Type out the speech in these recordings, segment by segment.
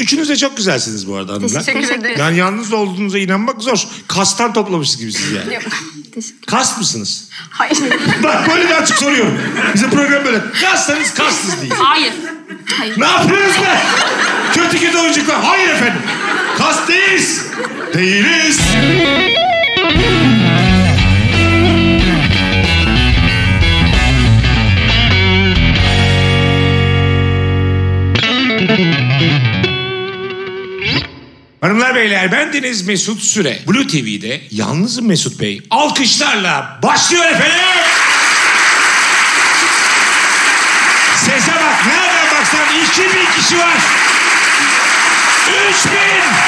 Üçünüz de çok güzelsiniz bu arada hanımlar. Teşekkür ederim. Yani yalnız olduğunuza inanmak zor. Kastan toplamışsınız gibisiniz yani. Yok. Teşekkür. Kas mısınız? Hayır. Bak böyle de açık soruyorum. Bizim program böyle. Kassanız kassız değil. Hayır. Hayır. Ne yapıyorsunuz be? Kötü oyuncuklar. Hayır efendim. Kas değiliz. Değiliz. Hanımlar beyler, bendeniz Mesut Süre. Blue TV'de Yalnızım Mesut Bey alkışlarla başlıyor efendim. Sese bak, nereden baksan 2000 kişi var. 3000.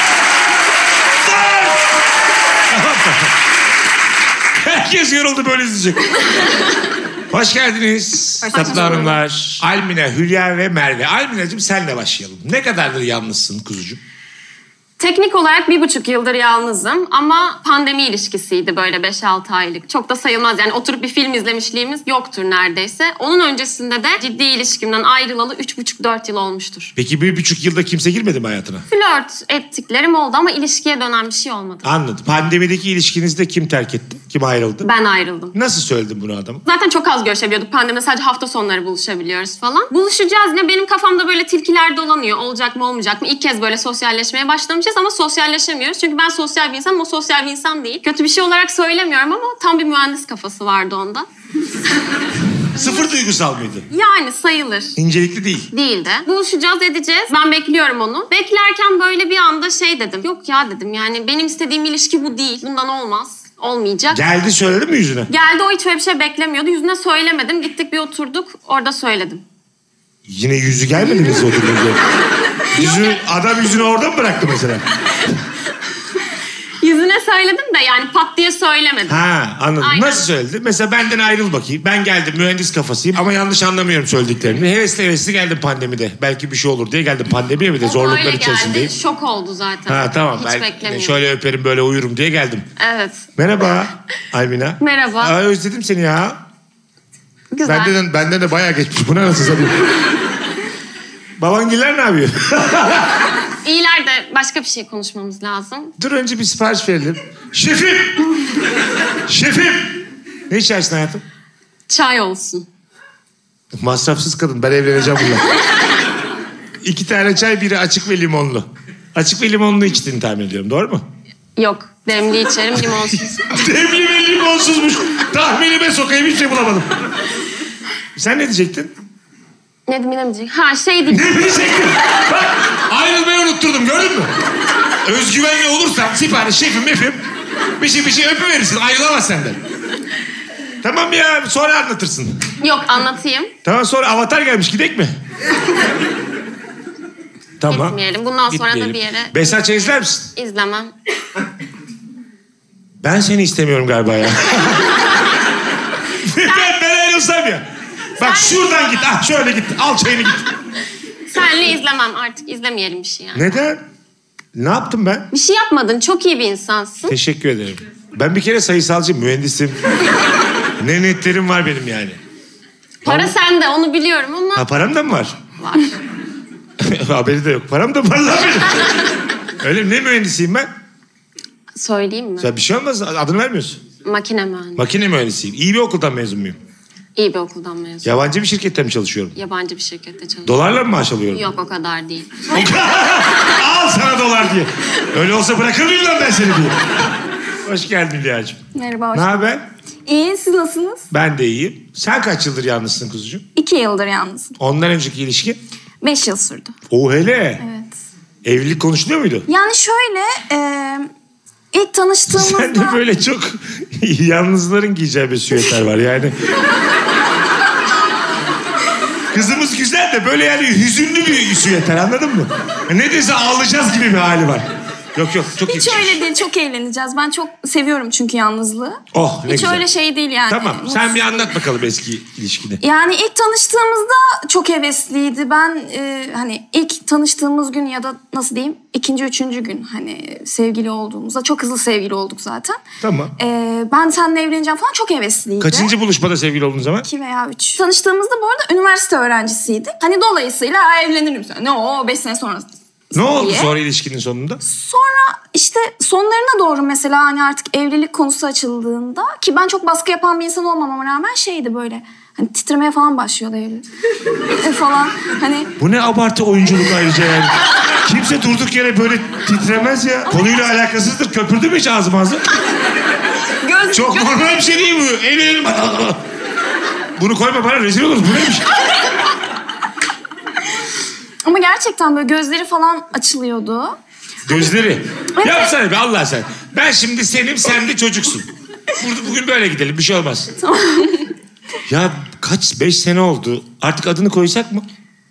4. Herkes yoruldu, böyle izleyecek. Hoş geldiniz tatlı hanımlar. Almina, Hülya ve Merve. Almina'cığım senle başlayalım. Ne kadardır yalnızsın kuzucuğum? Teknik olarak 1,5 yıldır yalnızım ama pandemi ilişkisiydi böyle 5-6 aylık. Çok da sayılmaz yani, oturup bir film izlemişliğimiz yoktur neredeyse. Onun öncesinde de ciddi ilişkimden ayrılalı 3,5-4 yıl olmuştur. Peki 1,5 yılda kimse girmedi mi hayatına? Flört ettiklerim oldu ama ilişkiye dönen bir şey olmadı. Anladım. Pandemideki ilişkinizde kim terk etti? Kim ayrıldı? Ben ayrıldım. Nasıl söyledin bunu adama? Zaten çok az görüşebiliyorduk. Pandemide sadece hafta sonları buluşabiliyoruz falan. Buluşacağız ne, benim kafamda böyle tilkiler dolanıyor. Olacak mı olmayacak mı? İlk kez böyle sosyalleşmeye başlamışız ama sosyalleşemiyoruz. Çünkü ben sosyal bir insanım, o sosyal bir insan değil. Kötü bir şey olarak söylemiyorum ama tam bir mühendis kafası vardı onda. Sıfır duygusal mıydı? Yani sayılır. İncelikli değil. Değildi. Buluşacağız, edeceğiz. Ben bekliyorum onu. Beklerken böyle bir anda şey dedim. Yok ya dedim, yani benim istediğim ilişki bu değil. Bundan olmaz. Olmayacak. Geldi söyledi mi yüzüne? Geldi, o hiç öyle bir şey beklemiyordu. Yüzüne söylemedim. Gittik bir oturduk. Orada söyledim. Yine yüzü gelmedi mi size oturduğunuzda? Adam yüzünü orada mı bıraktı mesela? Yüzüne söyledim de yani pat diye söylemedim. Ha, anladım. Aynen. Nasıl söyledi? Mesela benden ayrıl bakayım. Ben geldim, mühendis kafasıyım ama yanlış anlamıyorum söylediklerini. Hevesli geldim pandemide. Belki bir şey olur diye geldim pandemiye, bir de zorluklar Öyle içerisindeyim. geldi. Şok oldu zaten. Ha tamam. Hiç Ben beklemiyordum. şöyle öperim, böyle uyurum diye geldim. Evet. Merhaba Almina. Merhaba. Aa, özledim seni ya. Güzel. Benden de bayağı geçmiş. Bu ne, nasıl satayım? Babangiller ne yapıyor? İyiler de başka bir şey konuşmamız lazım. Dur, önce bir sipariş verelim. Şefim! Şefim! Ne içersin hayatım? Çay olsun. Masrafsız kadın. Ben evleneceğim bununla. 2 tane çay, biri açık ve limonlu. Açık ve limonlu içtiğini tahmin ediyorum. Doğru mu? Yok. Demli içerim, limonsuz. Demli ve limonsuzmuş. Tahminime sokayım, hiçbir şey bulamadım. Sen ne diyecektin? Ne demeyecek? Ha şey değil. Ne diyecektin? Bak, ayrılmayı unutturdum, gördün mü? Özgüvenli olursan sipariş, şefim mefim, bir şey öpüverirsin, ayrılamaz senden. Tamam ya, sonra anlatırsın. Yok, anlatayım. Tamam, sonra Avatar gelmiş, gidek mi? Tamam. Gitmeyelim. Bundan sonra da Gitmeyelim. bir yere Behzat Ç. izler misin? izlemem. Ben seni istemiyorum galiba ya. ben ayrılsam ya. Bak şuradan git, şöyle git, al çayını git. Senle izlemem, artık izlemeyelim bir şey yani. Neden? Ne yaptım ben? Bir şey yapmadın, çok iyi bir insansın. Teşekkür ederim. Ben bir kere sayısalcıyım, mühendisim. Ne netlerim var benim yani. Para sende, onu biliyorum ama... Ha, param da mı var? Var. Haberi de yok. Param da var lan benim. Öyle mi? Ne mühendisiyim ben? Söyleyeyim mi? Sen bir şey olmaz, adını vermiyorsun. Makine mühendisi. Makine mühendisiyim. İyi bir okuldan mezun muyum? İyi bir okuldan mezun. Yabancı bir şirkette mi çalışıyorum? Yabancı bir şirkette çalışıyorum. Dolarla mı maaş alıyorum? Yok, o kadar değil. Al sana dolar diye. Öyle olsa bırakır mıyım lan ben seni diye. Hoş geldin Hülya'cığım. Merhaba, hoş Ne haber? İyi, siz nasılsınız? Ben de iyiyim. Sen kaç yıldır yalnızsın kuzucuğum? 2 yıldır yalnızım. Ondan önceki ilişki? 5 yıl sürdü. O hele. Evet. Evlilik konuşuluyor muydu? Yani şöyle, ilk tanıştığımızda... Sen de böyle çok yalnızların giyeceği bir süveter var yani. Kızımız güzel de böyle yani hüzünlü bir süveter, anladın mı? Ne dese ağlayacağız gibi bir hali var. Yok çok Hiç öyle değil, çok eğleneceğiz. Ben çok seviyorum çünkü yalnızlığı. Oh, ne Hiç güzel. öyle şey değil yani. Tamam, sen bir anlat bakalım eski ilişkini. Yani ilk tanıştığımızda çok hevesliydi. Ben hani ilk tanıştığımız gün ya da nasıl diyeyim, ikinci, üçüncü gün hani sevgili olduğumuzda çok hızlı sevgili olduk zaten. Tamam. Ben seninle evleneceğim falan, çok hevesliydi. Kaçıncı buluşmada sevgili olduğun zaman? 2 veya 3. Tanıştığımızda bu arada üniversite öğrencisiydik. Hani dolayısıyla evlenirim sen. Ne o 5 sene sonra Ne oldu diye. sonra ilişkinin sonunda? Sonra işte sonlarına doğru mesela hani artık evlilik konusu açıldığında ki ben çok baskı yapan bir insan olmamama rağmen şeydi böyle hani titremeye falan başlıyordu evli falan hani. Bu ne abartı oyunculuk ayrıca yani. Kimse durduk yere böyle titremez ya. Konuyla alakasızdır. Köpürdü mü hiç ağzım ağzı? Çok normal bir şey değil bu. Evlenelim. Bunu koyma bana rezil oluruz. Bu neymiş? Ama gerçekten böyle gözleri falan açılıyordu. Gözleri. Yapsana be Allah sen. Ben şimdi senim, sen de çocuksun. Bugün böyle gidelim. Bir şey olmaz. Tamam. Ya kaç? 5 sene oldu. Artık adını koysak mı?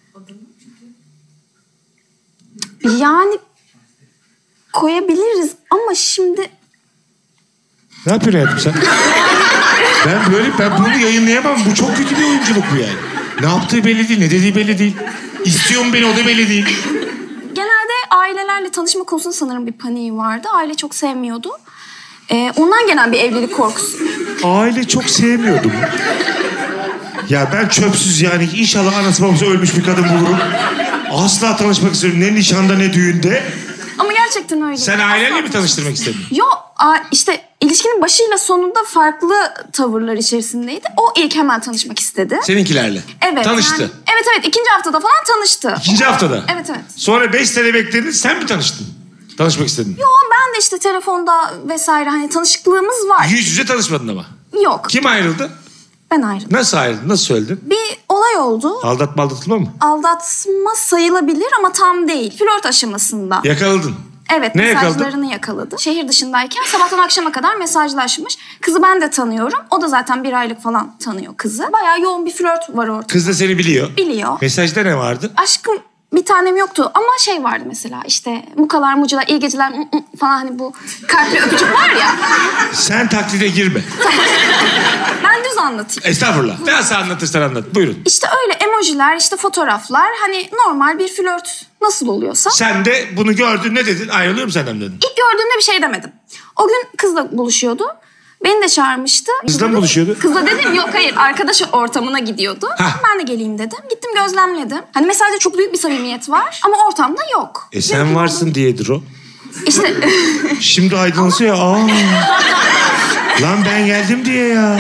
Yani koyabiliriz ama şimdi... Ne yapıyorsun hayatım sen? Ben bunu yayınlayamam. Bu çok kötü bir oyunculuk bu yani. Ne yaptığı belli değil, ne dediği belli değil. İstiyor mu beni, o da belli değil. Genelde ailelerle tanışma konusunda sanırım bir paniği vardı. Aile çok sevmiyordu. Ondan gelen bir evlilik korkusu. Aile çok sevmiyordum. Ya ben çöpsüz yani inşallah anası babası ölmüş bir kadın bulurum. Asla tanışmak istiyorum. Ne nişanda ne düğünde. Ama gerçekten öyle. Sen ailenle mi tanıştırmak istedin? İşte ilişkinin başıyla sonunda farklı tavırlar içerisindeydi. O ilk hemen tanışmak istedi. Seninkilerle. Evet. Tanıştı. Yani, evet ikinci haftada falan tanıştı. İkinci haftada. Evet. Sonra 5 sene bekledin, sen mi tanıştın? Tanışmak istedin. Yo ben de işte telefonda vesaire hani tanışıklığımız var. Yüz yüze tanışmadın ama. Yok. Kim ayrıldı? Ben ayrıldım. Nasıl ayrıldın? Nasıl söyledin? Bir olay oldu. Aldatma aldatılma mı? Aldatma sayılabilir ama tam değil. Flört aşamasında. Yakaladın. Evet, ne mesajlarını yakaladı. Şehir dışındayken sabahtan akşama kadar mesajlaşmış. Kızı ben de tanıyorum. O da zaten 1 aylık falan tanıyor kızı. Bayağı yoğun bir flört var ortada. Kız da seni biliyor. Biliyor. Mesajda ne vardı? Aşkım bir tanem yoktu ama şey vardı mesela işte mukalar mucular iyi geceler falan hani bu kalpli öpücük var ya. Sen taklide girme. Ben düz anlatayım. Estağfurullah. Nasıl anlatırsan anlat. Buyurun. İşte öyle emojiler işte fotoğraflar hani normal bir flört nasıl oluyorsa. Sen de bunu gördün, ne dedin? Ayrılıyorum senden dedin. İlk gördüğümde bir şey demedim. O gün kızla buluşuyordu. Beni de çağırmıştı. Kızla mı buluşuyordu? Kızla dedim yok hayır arkadaş ortamına gidiyordu. Hah. Ben de geleyim dedim. Gittim gözlemledim. Hani mesajda çok büyük bir samimiyet var ama ortamda yok. Sen varsın diyedir o. İşte Şimdi aydınlanıyor. Lan ben geldim diye ya.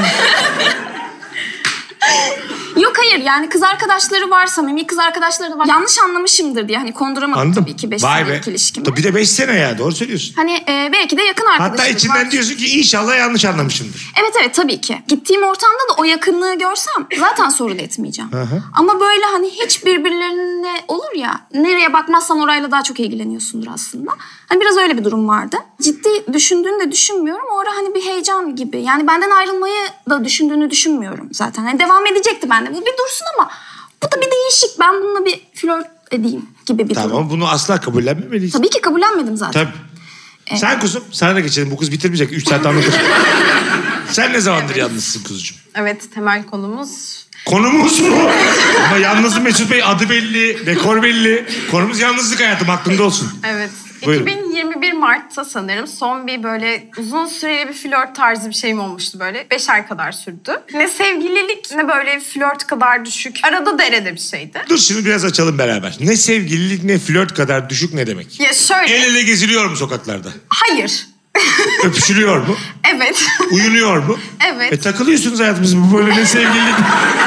yok hayır yani kız arkadaşları var samimi kız arkadaşları da var. Yanlış anlamışımdır diye hani konduramadım Anladım. tabii ki 5 Vay senelik be. ilişkimi. Tabii bir de 5 sene ya, doğru söylüyorsun. Hani belki de yakın arkadaşlık Hatta içinden var. diyorsun ki inşallah yanlış anlamışımdır. Evet tabii ki. Gittiğim ortamda da o yakınlığı görsem zaten sorun etmeyeceğim. Ama böyle hani hiç birbirlerine olur ya nereye bakmazsan orayla daha çok ilgileniyorsundur aslında. Hani biraz öyle bir durum vardı. Ciddi düşündüğünü de düşünmüyorum. O ara hani bir heyecan gibi. Yani benden ayrılmayı da düşündüğünü düşünmüyorum zaten. Hani devam edecekti bende. Bu bir dursun ama bu da bir değişik. Ben bununla bir flört edeyim gibi bir durum. Tamam, bunu asla kabullenmemeliyiz. Tabii ki kabullenmedim zaten. Tabii. Sen kuzum, sana da geçelim. Bu kız bitirmeyecek. 3 saat anlatır. Sen ne zamandır yalnızsın kuzucuğum? Evet, temel konumuz. Konumuz mu? Ama yalnız Mesut Bey, adı belli, dekor belli. Konumuz yalnızlık hayatım, aklında olsun. Evet. Buyurun. 2021 Mart'ta sanırım son bir böyle uzun süreli bir flört tarzı bir şeyim olmuştu böyle. 5 ay kadar sürdü. Ne sevgililik ne böyle flört kadar düşük. Arada derede bir şeydi. Dur şimdi biraz açalım beraber. Ne sevgililik ne flört kadar düşük ne demek? Ya şöyle. El ele geziliyor mu sokaklarda? Hayır. Öpüşülüyor mu? Evet. Uyunuyor mu? Evet. Takılıyorsunuz hayatımız. Bu böyle ne sevgililik...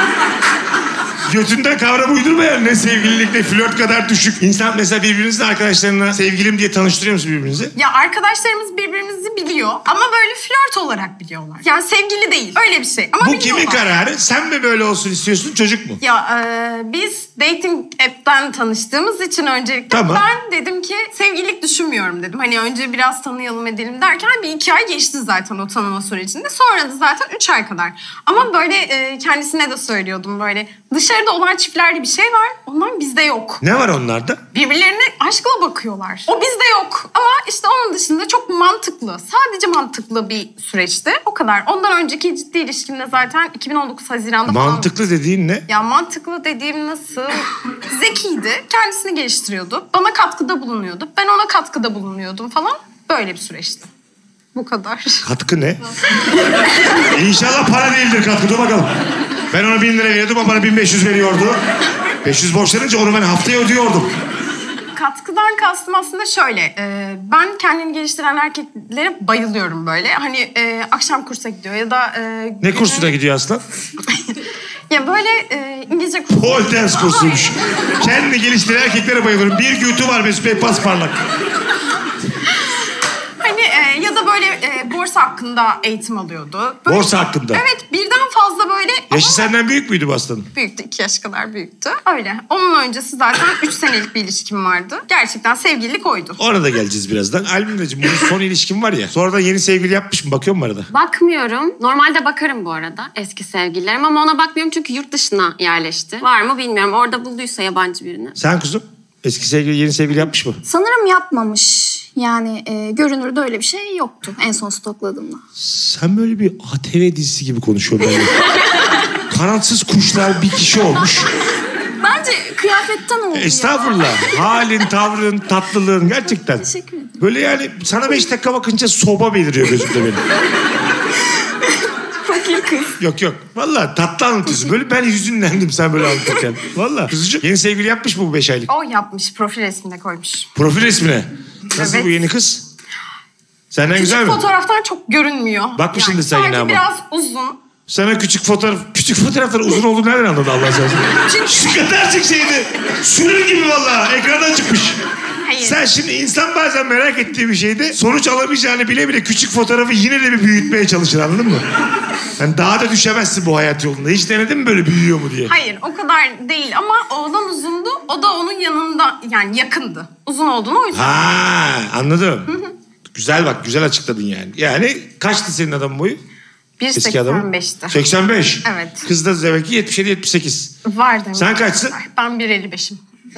Götünden kavram uydurma yani. Ne sevgililik ne flört kadar düşük. İnsan mesela birbirinizle arkadaşlarına sevgilim diye tanıştırıyor musun birbirinizi? Ya arkadaşlarımız birbirimizi biliyor ama böyle flört olarak biliyorlar. Yani sevgili değil. Öyle bir şey. Ama Bu kimin kararı? Sen mi böyle olsun istiyorsun, çocuk mu? Ya biz dating app'ten tanıştığımız için öncelikle Tamam. ben dedim ki sevgililik düşünmüyorum dedim. Hani önce biraz tanıyalım edelim derken bir 2 ay geçti zaten o tanıma sürecinde. Sonra da zaten 3 ay kadar. Ama böyle kendisine de söylüyordum böyle dışarıda olan çiftlerde bir şey var. Ondan bizde yok. Ne var onlarda? Birbirlerine aşkla bakıyorlar. O bizde yok. Ama işte onun dışında çok mantıklı. Sadece mantıklı bir süreçti. O kadar. Ondan önceki ciddi ilişkimde zaten 2019 Haziran'da falan. Mantıklı dediğin ne? Ya mantıklı dediğim nasıl? Zekiydi. Kendisini geliştiriyordu. Bana katkıda bulunuyordu. Ben ona katkıda bulunuyordum falan. Böyle bir süreçti. Bu kadar. Katkı ne? İnşallah para değildir katkı. Dur bakalım. Ben ona 1000 lira veriyordum, o bana 1500 veriyordu. 500 borçlanınca onu ben haftaya ödüyordum. katkıdan kastım aslında şöyle. Ben kendini geliştiren erkeklere bayılıyorum böyle. Hani akşam kursa gidiyor ya da... Ne kursuna gidiyor aslan? Ya böyle İngilizce kursu. Pole dance kursuymuş. Kendini geliştiren erkeklere bayılıyorum. Bir gütü var Mesut Bey pasparlak. Hani ya da böyle borsa hakkında eğitim alıyordu. Böyle, Borsa hakkında? Evet, birden fazla böyle... Yaşı senden büyük müydü bu aslanın? Büyüktü, 2 yaş kadar büyüktü. Öyle. Onun öncesi zaten 3 senelik bir ilişkim vardı. Gerçekten sevgililik oydu. Ona da geleceğiz birazdan. Almina'cığım bunun son ilişkin var ya. Sonradan yeni sevgili yapmış mı? Bakıyor musun arada? Bakmıyorum. Normalde bakarım bu arada eski sevgililerim ama ona bakmıyorum çünkü yurt dışına yerleşti. Var mı bilmiyorum. Orada bulduysa yabancı birini. Sen kuzum eski sevgili yeni sevgili yapmış mı? Sanırım yapmamış. Yani görünürde öyle bir şey yoktu en son stokladığımda. Sen böyle bir ATV dizisi gibi konuşuyorsun benimle. Kanatsız kuşlar bir kişi olmuş. Bence kıyafetten oldu ya. Estağfurullah. Halin, tavrın, tatlılığın gerçekten. Teşekkür ederim. Böyle yani sana 5 dakika bakınca soba beliriyor gözümde benim. Fakir kız. Yok. Vallahi tatlı anlatıyorsun. Böyle ben hüzünlendim sen böyle anlatırken. Vallahi. Kuzucuğum yeni sevgili yapmış mı bu 5 aylık? O yapmış, profil resmine koymuş. Profil resmine. Nasıl Evet. bu yeni kız? Senden Küçük güzel mi? fotoğraftan çok görünmüyor. Bakmışsındır sen yine sanki ama. biraz uzun. Sana küçük fotoğrafların uzun olduğunu nereden anladın Allah aşkına? Şu kadarcık şeydi. Sürür gibi vallahi. Ekrandan çıkmış. Hayır. Sen şimdi insan bazen merak ettiği bir şeyde sonuç alamayacağını bile bile küçük fotoğrafı yine de bir büyütmeye çalışır, anladın mı? Yani daha da düşemezsin bu hayat yolunda. Hiç denedin mi böyle büyüyor mu diye? Hayır, o kadar değil ama oğlan uzundu. O da onun yanında, yani yakındı. Uzun olduğunu o yüzden. Ha, anladım. Güzel bak, güzel açıkladın yani. Yani kaçtı senin adamın boyu? Eski adamın? 1.85'ti. 85. Evet. Kız da demek ki 77-78. Var demek. Sen kaçsın? Ben 1.55'im.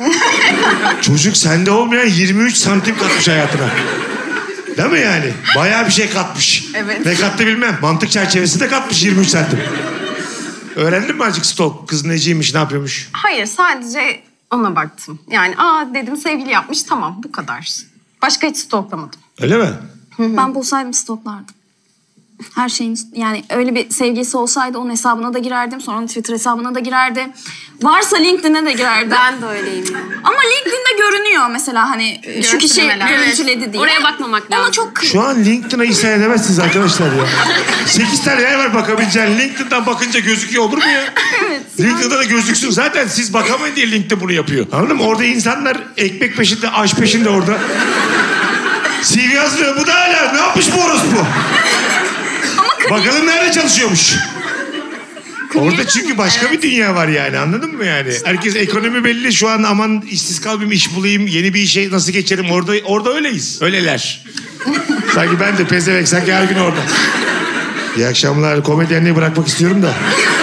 Çocuk sende olmayan 23 santim katmış hayatına. Değil mi yani? Bayağı bir şey katmış. Evet. Ne kattı bilmem. Mantık çerçevesinde katmış 23 santim. Öğrendin mi azıcık stalk? Kız neciymiş, ne yapıyormuş? Hayır, sadece ona baktım. Yani dedim sevgili yapmış, tamam bu kadar. Başka hiç stalklamadım. Öyle mi? Ben bulsaydım stoklardım. Her şeyin yani öyle bir sevgilisi olsaydı onun hesabına da girerdim. Sonra onun Twitter hesabına da girerdi. Varsa LinkedIn'e de girerdim. Ben de öyleyim ya. Ama LinkedIn'de görünüyor mesela hani şu kişi Görüntülemeler. görüntüledi diye. Oraya bakmamak Ona lazım. çok Şu an LinkedIn'a ihsan edemezsiniz arkadaşlar ya. 8 tane yer var bakabileceğin. LinkedIn'dan bakınca gözüküyor olur mu ya? evet. LinkedIn'da da gözüksün. Zaten siz bakamayın diye LinkedIn bunu yapıyor. Anladın mı? Orada insanlar ekmek peşinde, aş peşinde orada. CV yazmıyor. Bu da hala. Ne yapmış bu orospu? Bakalım nerede çalışıyormuş. Orada çünkü başka bir dünya var yani, anladın mı yani? Herkes ekonomi belli şu an, aman işsiz kalmayayım, iş bulayım, yeni bir işe nasıl geçerim, orada öyleyiz. Öyleler. Sanki ben de pezevenk, sanki her gün orada. İyi akşamlar, komedyenliği bırakmak istiyorum da.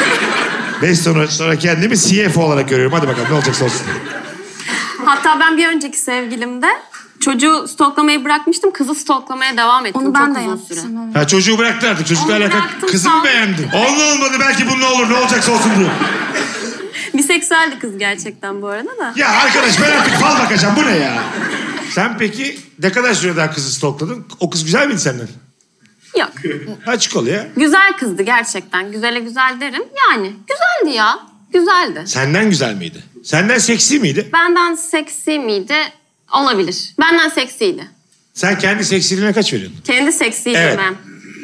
5 sonra kendimi CFO olarak görüyorum. Hadi bakalım ne olacaksa olsun. Hatta ben bir önceki sevgilimde çocuğu stalklamayı bırakmıştım. Kızı stalklamaya devam ettim. Onu ben çok de uzun yaptım. süre. Evet. Ha, çocuğu bıraktın artık, çocukla Onu alakalı. bıraktım, Kızı sağ mı ol. beğendin? Onunla olmadı, belki bununla olur, ne olacaksa olsun diyor. Biseksüeldi kız gerçekten bu arada da. Ya arkadaş, ben artık fal bakacağım, bu ne ya? Sen peki ne kadar süre daha kızı stalkladın? O kız güzel miydi senden? Yok. Açık ol ya. Güzel kızdı gerçekten. Güzele güzel derim. Yani güzeldi ya. Güzeldi. Senden güzel miydi? Senden seksi miydi? Benden seksi miydi? Olabilir. Benden seksiydi. Sen kendi seksiliğine kaç veriyorsun? Kendi seksiydi Evet. ben.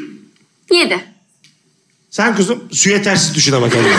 7. Sen kuzum suya tersiz düşün ama kendini.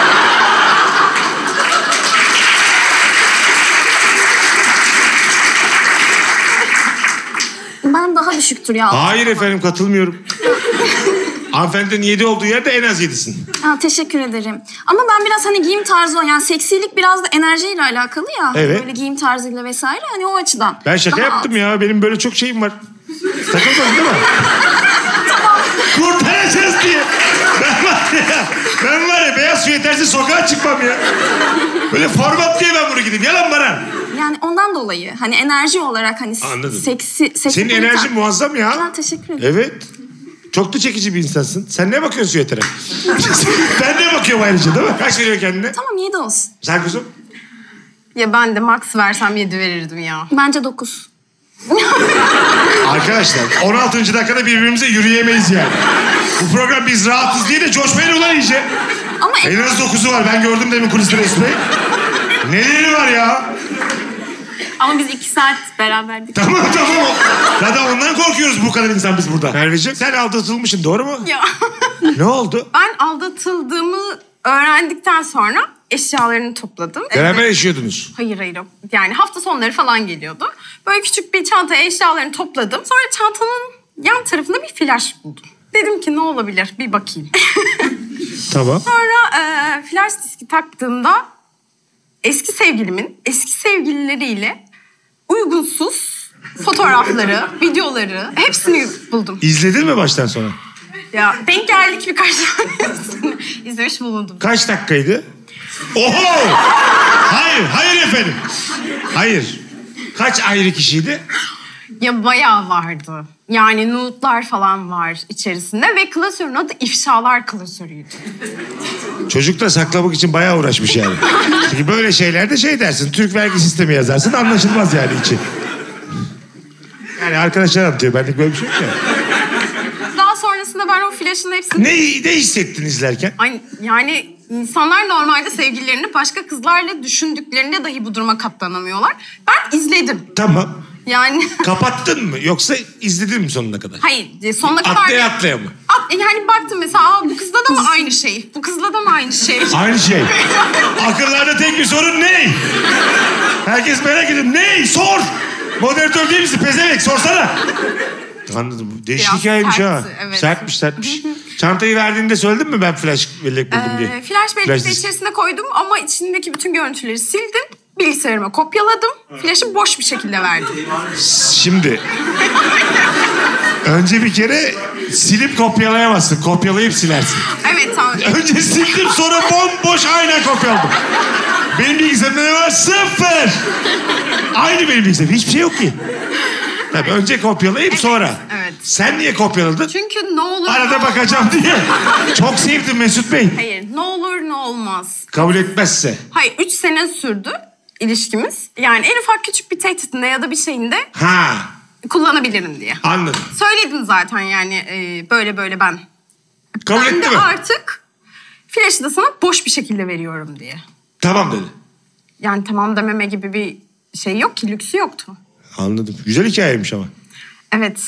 Ben daha düşüktür ya. Hayır efendim, katılmıyorum. Hanımefendinin 7 olduğu yerde en az 7'sin. Ha, teşekkür ederim. Ama ben biraz hani giyim tarzı, yani seksilik biraz da enerjiyle alakalı ya. Evet. Böyle giyim tarzıyla vesaire, hani o açıdan. Ben şaka Daha yaptım alt. ya. Benim böyle çok şeyim var. Takılmadın değil mi? Kurtaracağız diye. Ben var ya beyaz suya tersiz sokağa çıkmam ya. Böyle format diye ben bunu gideyim. Yalan bana. Yani ondan dolayı hani enerji olarak hani Anladım. seksi Senin enerjin muazzam ya. Ha, teşekkür ederim. Evet. Çok da çekici bir insansın. Sen ne bakıyorsun süvetere? Ben ne bakıyorum ayrıca, değil mi? Kaç veriyor kendine? Tamam 7 olsun. Sen kuzum? Ya ben de max versem 7 verirdim ya. Bence 9. Arkadaşlar 16. dakikada birbirimize yürüyemeyiz yani. Bu program biz rahatız diye de coşmayın ulan iyice. Ama En az 9'u var. Ben gördüm demin kuliste resmi. Neleri var ya? Ama biz 2 saat beraberdik. Tamam. Zaten ondan korkuyoruz bu kadar insan biz burada. Merveciğim sen aldatılmışsın doğru mu? Ya Ne oldu? ben aldatıldığımı öğrendikten sonra eşyalarını topladım. Beraber yaşıyordunuz. Hayır. Yani hafta sonları falan geliyordu. Böyle küçük bir çantaya eşyalarını topladım. Sonra çantanın yan tarafında bir flash buldum. Dedim ki ne olabilir bir bakayım. Tamam. Sonra flash diski taktığımda eski sevgilimin eski sevgilileriyle uygunsuz fotoğrafları, videoları hepsini buldum. İzledin mi baştan sona? Ya denk geldik birkaç tanesini izlemiş bulundum. Kaç dakikaydı? Oho! Hayır efendim. Hayır. Kaç ayrı kişiydi? Ya bayağı vardı. Yani nude'lar falan var içerisinde ve klasörün adı ifşalar klasörüydü. Çocuk da saklamak için bayağı uğraşmış yani. Çünkü böyle şeylerde şey dersin, Türk vergi sistemi yazarsın, anlaşılmaz yani içi. Yani arkadaşlar anlatıyor, benlik böyle bir şey yok ya. Daha sonrasında ben o flash'ın hepsini... Ne hissettin izlerken? Ay, yani insanlar normalde sevgililerini başka kızlarla düşündüklerinde dahi bu duruma katlanamıyorlar. Ben izledim. Tamam. Yani... Kapattın mı yoksa izledin mi sonuna kadar? Hayır, sonuna kadar... Atlaya mı? Yani baktım mesela, bu kızda da mı aynı şey? Bu kızla da mı aynı şey? Aynı şey. Akıllarda tek bir sorun ne? Herkes merak ediyor. Ne? Sor! Moderatör değil misin? Pezevenk sorsana. Anladım. Değişik Biraz hikayeymiş ha. sertti, evet. Sertmiş. Çantayı verdiğinde söyledin mi ben flash bellek buldum diye? Flash belleği de içerisine koydum ama içindeki bütün görüntüleri sildim. Bilgisayarıma kopyaladım. Flash'ı boş bir şekilde verdim. Şimdi... Önce bir kere silip kopyalayamazsın. Kopyalayıp silersin. Evet tamam. Önce sildim sonra bomboş aynen kopyaladım. Benim bilgisayarımda ne var? Sıfır. Aynı benim bilgisayarım. Hiçbir şey yok ki. Tabii önce kopyalayıp sonra. Evet. Sen niye kopyaladın? Çünkü ne olur... Arada bakacağım diye. Çok sevdim Mesut Bey. Hayır, ne olur ne olmaz. Kabul etmezse. Hayır, 3 sene sürdü ilişkimiz. Yani en ufak küçük bir tehditinde ya da bir şeyinde Ha, kullanabilirim diye. anladım. Söyledim zaten yani böyle ben. Kabul Ben etti de mi? artık flash'ı da sana boş bir şekilde veriyorum diye. Tamam dedi. Yani tamam dememe gibi bir şey yok ki, lüksü yoktu. Anladım. Güzel hikayeymiş ama. Evet.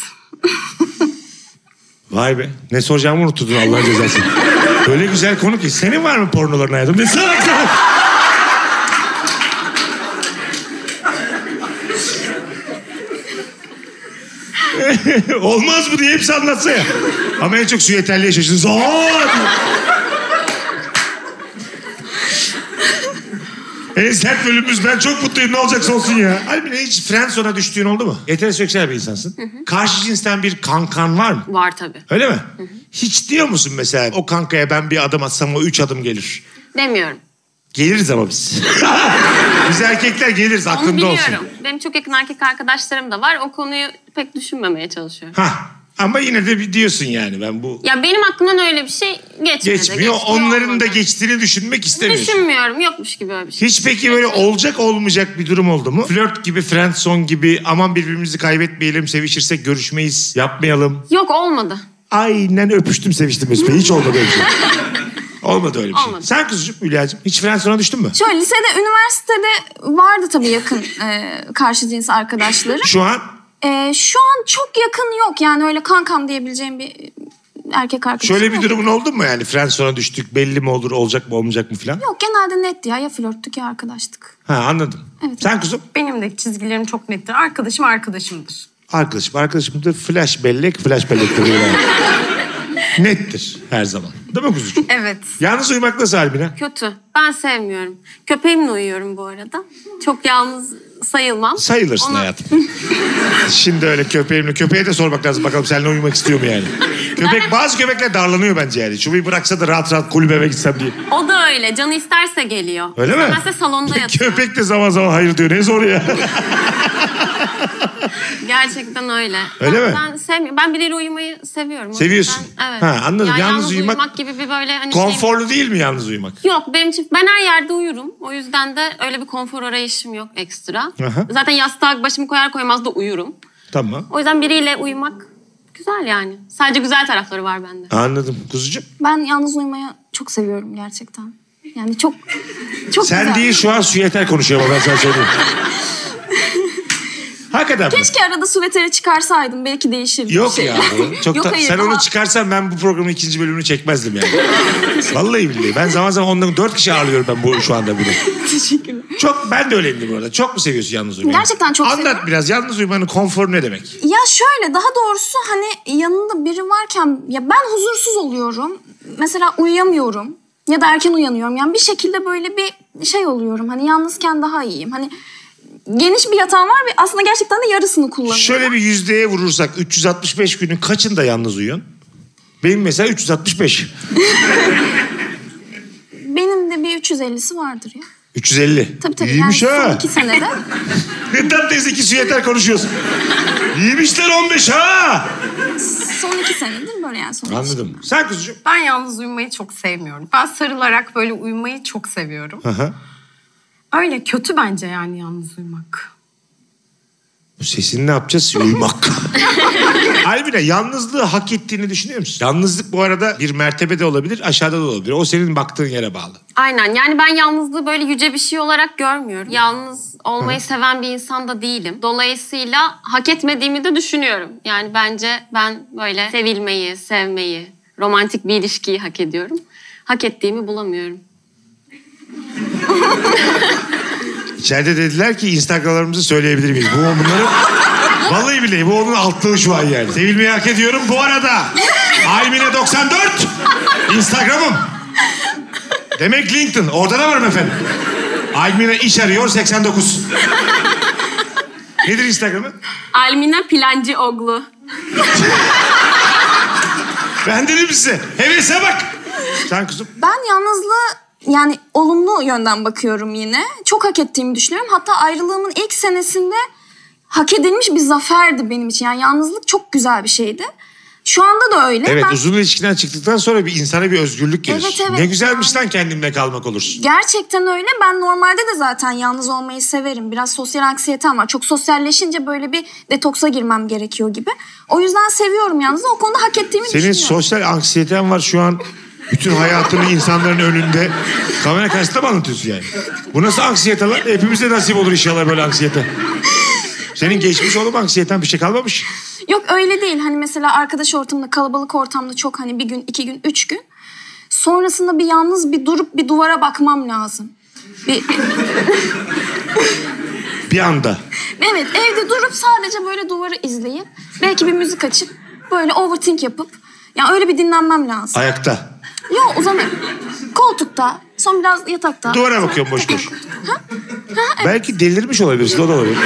Vay be. Ne soracağımı unutturdun Allah'ın cezası. Öyle güzel konu ki. Senin var mı pornoların hayatım? Ne salak salak. Olmaz mı diye hepsi anlatsa ya. Ama en çok su yeterliğe şaşırdın. En sert bölümümüz. Ben çok mutluyum. Ne olacaksa olsun ya. Albine hiç friendzona düştüğün oldu mu? Heteroseksüel bir insansın. Karşı cinsten bir kankan var mı? Var tabii. Öyle mi? Hiç diyor musun mesela o kankaya ben bir adım atsam o 3 adım gelir? Demiyorum. Geliriz ama biz. Biz erkekler geliriz Onu aklında biliyorum. olsun. Benim çok yakın erkek arkadaşlarım da var. O konuyu pek düşünmemeye çalışıyorum. Ama yine de bir diyorsun yani ben bu... Ya benim aklımdan öyle bir şey geçmedi. Geçmiyor. Onların da geçtiğini düşünmek istemiyorsun. Düşünmüyorum. Yokmuş gibi öyle bir şey. Hiç peki böyle olacak olmayacak bir durum oldu mu? Flört gibi, friendzone gibi aman birbirimizi kaybetmeyelim, sevişirsek görüşmeyiz, yapmayalım. Yok olmadı. Aynen öpüştüm, seviştim Mesut Bey. Hiç olmadı öyle bir şey. Olmadı öyle bir şey. Olmadı. Sen kuzucuğum Hülya'cığım hiç friendzone'a düştün mü? Şöyle lisede, üniversitede vardı tabii yakın karşı cins arkadaşları. Şu an Şu an çok yakın yok. Yani öyle kankam diyebileceğim bir erkek arkadaşım şöyle bir yok. durumun oldu mu yani? Friendzone'a düştük, belli mi olur, olacak mı olmayacak mı falan? Yok, genelde netti ya flörttük ya arkadaştık. Ha, anladım. Evet. Sen kuzum? Benim de çizgilerim çok nettir. Arkadaşım arkadaşımdır. Arkadaşım da flash bellektir. Yani. Nettir her zaman. Değil mi kuzucuğum? Evet. Yalnız uyumak nasıl Albine? Kötü. Ben sevmiyorum. Köpeğimle uyuyorum bu arada. Çok yalnız sayılmam. Sayılırsın hayatım. Şimdi öyle köpeğe de sormak lazım. Bakalım seninle uyumak istiyor mu yani? Bazı köpekler darlanıyor bence yani. Şubayı bıraksa da rahat kulübeme gitsem diye. O da öyle. Canı isterse geliyor. Öyle mi? İstemezse salonda yatıyor. Köpek de zaman zaman hayır diyor. Ne zor ya. Gerçekten öyle. Öyle mi? Ben sevmiyorum. Ben biriyle uyumayı seviyorum. O Seviyorsun. yüzden, evet. Ha, anladım. Yani Yalnız uyumak gibi bir böyle hani konforlu değil mi yalnız uyumak? Yok benim için ben her yerde uyurum. O yüzden de öyle bir konfor arayışım yok ekstra. Aha. Zaten yastığa başımı koyar koymaz da uyurum. Tamam. O yüzden biriyle uyumak güzel yani. Sadece güzel tarafları var bende. Anladım kuzucuğum. Ben yalnız uyumayı çok seviyorum gerçekten. Yani çok Sen güzel. değil şu an su yeter konuşuyor ama ben sana söyleyeyim. Hakikaten mi? Keşke arada süveteri çıkarsaydım. Belki değişirdi. Yok bir ya. şeyler. Çok Yok, da, hayır, sen daha- onu çıkarsan ben bu programın 2. bölümünü çekmezdim yani. Vallahi billahi. Ben zaman zaman ondan 4 kişi ağırlıyorum ben şu anda bunu. Teşekkürler. Ben de öyleyimdir bu arada. Çok mu seviyorsun yalnız uyumayı? Gerçekten çok Anlat seviyorum. biraz yalnız uyumanın konforu ne demek? Ya şöyle, daha doğrusu hani yanında biri varken ya ben huzursuz oluyorum. Mesela uyuyamıyorum ya da erken uyanıyorum. Yani bir şekilde böyle bir şey oluyorum. Hani yalnızken daha iyiyim. Hani geniş bir yatağım var ve aslında gerçekten de yarısını kullanıyorum. Şöyle bir yüzdeye vurursak 365 günün kaçında yalnız uyuyorsun? Benim mesela 365. Benim de bir 350'si vardır ya. 350. Tabii İyiymiş yani son ha. 2 senede. Neden teyze ki su yeter konuşuyorsun. İyiymişler 15 ha. Son 2 senedir böyle yani son. Anladım. Sen kuzucuğum. Ben yalnız uyumayı çok sevmiyorum. Ben sarılarak böyle uyumayı çok seviyorum. Hı. Öyle kötü bence yani yalnız uyumak. Bu sesini ne yapacağız? Uyumak. Albine yalnızlığı hak ettiğini düşünüyor musun? Yalnızlık bu arada bir mertebede olabilir, aşağıda da olabilir. O senin baktığın yere bağlı. Aynen, yani ben yalnızlığı böyle yüce bir şey olarak görmüyorum. Yalnız olmayı seven bir insan da değilim. Dolayısıyla hak etmediğimi de düşünüyorum. Yani bence ben böyle sevilmeyi, sevmeyi, romantik bir ilişkiyi hak ediyorum. Hak ettiğimi bulamıyorum. İçeride dediler ki Instagram'larımızı söyleyebilir miyiz? Bunları vallahi billahi bu onun altlığı şu an yani. Sevilmeyi hak ediyorum. Bu arada Almine 94 Instagram'ım. Demek LinkedIn. Orada da varım efendim. Almine iş arıyor 89. Nedir Instagram'ı? Almina Plancıoğlu. Ben dedim size. Hevese bak. Sen kızım. Ben yalnızlığı yani olumlu yönden bakıyorum yine. Çok hak ettiğimi düşünüyorum. Hatta ayrılığımın ilk senesinde hak edilmiş bir zaferdi benim için. Yani yalnızlık çok güzel bir şeydi. Şu anda da öyle. Evet Ben uzun ilişkiden çıktıktan sonra bir insana bir özgürlük gelir. Evet, Ne güzelmiş lan kendimle kalmak olursun. gerçekten öyle. Ben normalde de zaten yalnız olmayı severim. Biraz sosyal anksiyetem var. Çok sosyalleşince böyle bir detoksa girmem gerekiyor gibi. O yüzden seviyorum yalnız. O konuda hak ettiğimi Senin düşünüyorum. sosyal anksiyeten var şu an. Bütün hayatını insanların önünde kamera karşısında mı anlatıyorsun yani? Bu nasıl anksiyete lan? Hepimize nasip olur inşallah böyle anksiyete. Senin geçmiş oğlum anksiyeten bir şey kalmamış. Yok öyle değil. Hani mesela arkadaş ortamında, kalabalık ortamda çok hani bir gün, 2 gün, 3 gün. Sonrasında bir yalnız bir durup bir duvara bakmam lazım. Bir anda. Evet, evde durup sadece böyle duvarı izleyip belki bir müzik açıp böyle overthink yapıp yani öyle bir dinlenmem lazım. Ayakta. Yok uzanırım. Koltukta, son biraz yatakta. Duvara bakıyorum boş boş. Belki delirmiş olabilirsin o da olabilir.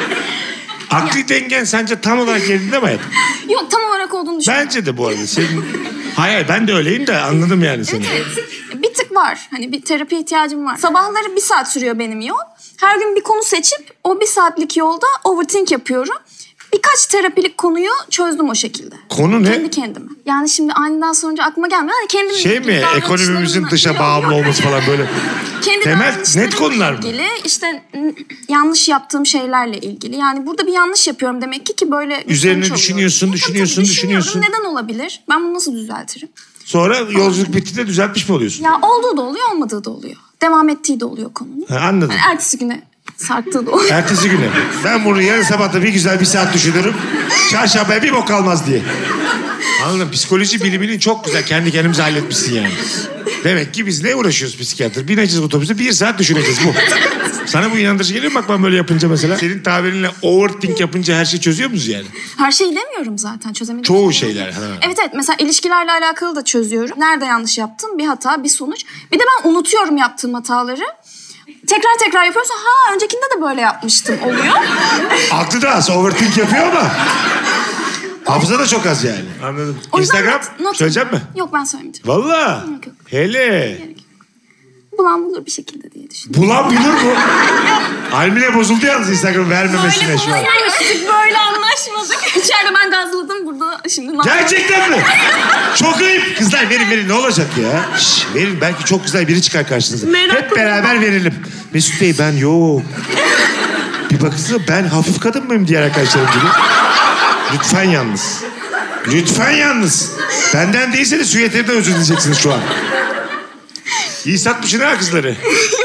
Akli dengen sence tam olarak yerinde mi hayatım? Yok tam olarak olduğunu düşünüyorum. Bence de bu arada. Senin... Hayır ben de öyleyim de anladım yani seni. Evet. Bir tık var. Hani bir terapi ihtiyacım var. Sabahları 1 saat sürüyor benim yol. Her gün bir konu seçip o 1 saatlik yolda overthink yapıyorum. Birkaç terapilik konuyu çözdüm o şekilde. Konu ne? Kendi kendime. Yani şimdi aniden sorunca aklıma gelmiyor. Hani kendim Şey mi? Ekonomimizin dışa bağımlı olması falan böyle. Kendi Temel, davranışlarımla net konular mı? ilgili, işte yanlış yaptığım şeylerle ilgili. Yani burada bir yanlış yapıyorum demek ki böyle... Üzerine sonuç oluyor. düşünüyorsun, Tabii, düşünüyorsun, tabii, düşünüyorsun. Neden olabilir? Ben bunu nasıl düzeltirim? Sonra yolculuk bittiğinde düzeltmiş mi oluyorsun? Ya olduğu da oluyor, olmadığı da oluyor. Devam ettiği de oluyor konunun. Ha, anladım. Yani ertesi güne sarktığı da oluyor. Ertesi güne. Ben bunu yarın sabah da bir güzel 1 saat düşünürüm. Çarşambaya bir bok kalmaz diye. Anladım. Psikoloji biliminin çok güzel. Kendi kendimize halletmişsin yani. Demek ki biz ne uğraşıyoruz psikiyatr? Bineceğiz otobüse 1 saat düşüneceğiz bu. Sana bu inandırıcı geliyor mu? Bak ben böyle yapınca mesela. Senin tabirinle overthink yapınca her şeyi çözüyor muyuz yani? Her şeyi demiyorum zaten, çözemedim. Çoğu şeyler. Ha. Evet mesela ilişkilerle alakalı da çözüyorum. Nerede yanlış yaptım? Bir hata, bir sonuç. Bir de ben unutuyorum yaptığım hataları. Tekrar yapıyorsa ha öncekinde de böyle yapmıştım oluyor. Aklı da az. Overthink yapıyor ama. Hafıza da çok az yani. Anladım. O yüzden Instagram not- söyleyecek mi? Yok ben söylemeyeceğim. Valla. Yok, yok. Hele. Bulan bulur bir şekilde diye düşünüyorum. Bulan bulur mu? Almine bozuldu yalnız Instagram vermemesine şu an. Böyle anlaşmadık. İçeride ben gazladım, burada şimdi... Gerçekten mi? Çok ayıp. Kızlar verin ne olacak ya? Şş, verin belki çok güzel biri çıkar karşınıza. Hep beraber verelim. Mesut Bey ben yok. Bir bakırsana ben hafif kadın mıyım diğer arkadaşlarım gibi. Lütfen yalnız. Lütfen yalnız. Benden değilse de Süyeter'den özür dileyeceksiniz şu an. İyi satmışsın ha kızları. Yok ondan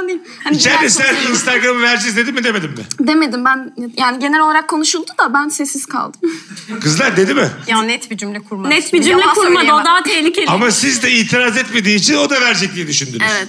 falan değil. Hani İçeride genel sen sosyal- Instagram'ı vereceğiz dedin mi demedin mi? Demedim ben, yani genel olarak konuşuldu da ben sessiz kaldım. Kızlar dedi mi? Ya net bir cümle kurmadı. Net bir Şimdi cümle yalan kurmadı. O söyleyemem. daha tehlikeli. Ama siz de itiraz etmediği için o da verecek diye düşündünüz. Evet.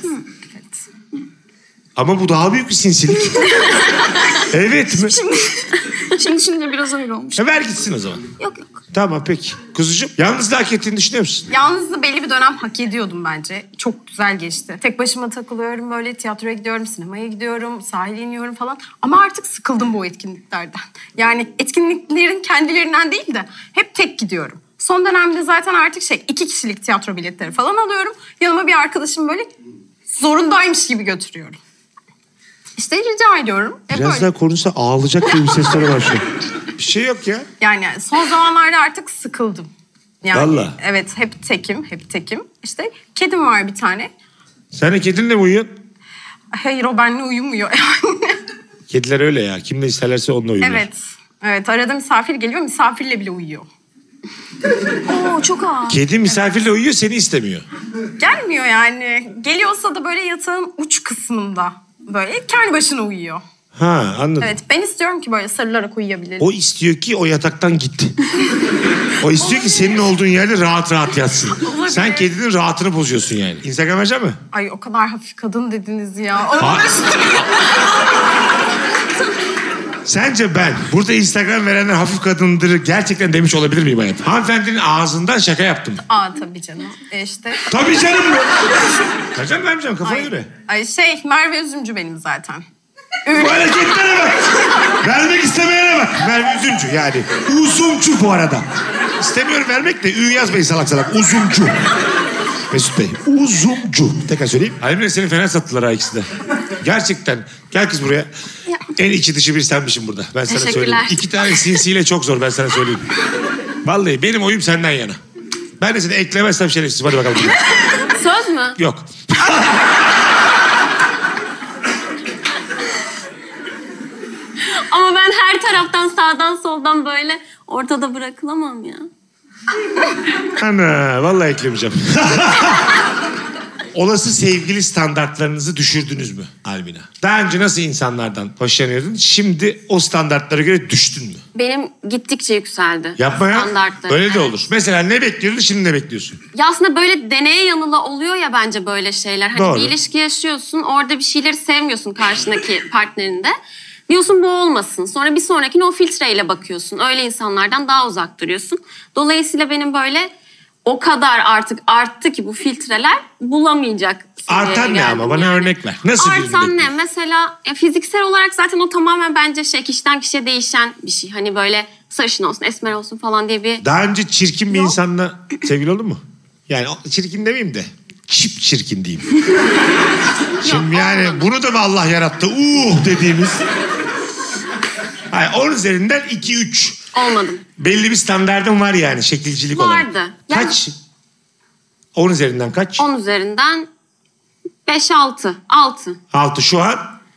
Ama bu daha büyük bir sinsilik. Evet mi? Şimdi biraz öyle olmuş. Ver gitsin o zaman. Yok. Tamam peki. Kuzucuğum yalnızlığı hak ettiğini düşünüyor musun? Yalnızlığı belli bir dönem hak ediyordum bence. Çok güzel geçti. Tek başıma takılıyorum böyle, tiyatroya gidiyorum, sinemaya gidiyorum, sahile iniyorum falan. Ama artık sıkıldım bu etkinliklerden. Yani etkinliklerin kendilerinden değil de hep tek gidiyorum. Son dönemde zaten artık 2 kişilik tiyatro biletleri falan alıyorum. Yanıma bir arkadaşım böyle zorundaymış gibi götürüyorum. İşte rica ediyorum. Biraz daha konuşsa ağlayacak gibi bir ses tonu var şu an. Bir şey yok ya. Yani son zamanlarda artık sıkıldım. Yani, Vallahi. Evet, hep tekim. İşte kedim var bir tane. Sen de kedinle mi uyuyorsun? Hayır, o benimle uyumuyor yani. Kediler öyle ya. Kimle isterlerse onunla uyuyorlar. Evet, arada misafir geliyor, misafirle bile uyuyor. Oo, çok ağır. Kedi misafirle uyuyor, seni istemiyor. Gelmiyor yani. Geliyorsa da böyle yatağın uç kısmında. Böyle kendi başına uyuyor. Ha, anladım. Evet, ben istiyorum ki böyle sarılarak uyuyabilelim. O istiyor ki o yataktan git. O istiyor ki senin olduğun yerde rahat rahat yatsın. Olabilir. Sen kedinin rahatını bozuyorsun yani. Instagram verecek mi? Ay, o kadar hafif kadın dediniz ya. Ha- Sence ben burada Instagram verenler hafif kadındır gerçekten demiş olabilir miyim hayatım? Hanımefendinin ağzından şaka yaptım. Tabii canım. İşte. Tabii canım mı? Kaçan vermeyeceğim kafana göre. Ay Merve Üzümcü benim zaten. Bu hareketlere bak. Vermek istemeyene bak. Merve Üzümcü yani. Uzumcu bu arada. İstemiyorum vermek de ü yazmayın salak salak. Uzumcu. Mesut Bey. Uzumcu. Tekrar söyleyeyim. Halimle seni fena sattılar ha ikisi de. Gerçekten. Gel kız buraya. En içi dışı bir senmişim burada. Ben sana Teşekkürler. söyleyeyim. 2 tane sinsiyle çok zor ben sana söyleyeyim. Vallahi benim oyum senden yana. Ben de seni eklemezsem şerefsiz. Hadi bakalım. Söz mü? Yok. Ama ben her taraftan sağdan soldan böyle ortada bırakılamam ya. Ana vallahi eklemeyeceğim. Olası sevgili standartlarınızı düşürdünüz mü Almina? Daha önce nasıl insanlardan hoşlanıyordun? Şimdi o standartlara göre düştün mü? Benim gittikçe yükseldi. Yapma ya. Standartlarım. Öyle de Evet. olur. Mesela ne bekliyordun şimdi ne bekliyorsun? Ya aslında böyle deneye yanıla oluyor ya bence böyle şeyler. Hani Doğru. bir ilişki yaşıyorsun, orada bir şeyleri sevmiyorsun karşındaki partnerinde. Diyorsun bu olmasın. Sonra bir sonrakine o filtreyle bakıyorsun. Öyle insanlardan daha uzak duruyorsun. Dolayısıyla benim böyle o kadar artık arttı ki bu filtreler bulamayacak seviyeye Artan ne geldim ama? Bana örnek ver. Nasıl birini Artan ne? bekliyorsun? Mesela fiziksel olarak zaten o tamamen bence kişiden kişiye değişen bir şey. Hani böyle sarışın olsun, esmer olsun falan diye bir... Daha önce çirkin bir insanla sevgili oldun mu? Yani çirkin demeyeyim de çip çirkin diyeyim. Şimdi yani olmadı. bunu da mı Allah yarattı? Dediğimiz. Hayır, 10 üzerinden 2-3. Olmadım. Belli bir standardın var yani şekilcilik olarak. Vardı. Yani- Kaç? 10 üzerinden kaç? 10 üzerinden 5-6. 6. 6 şu an.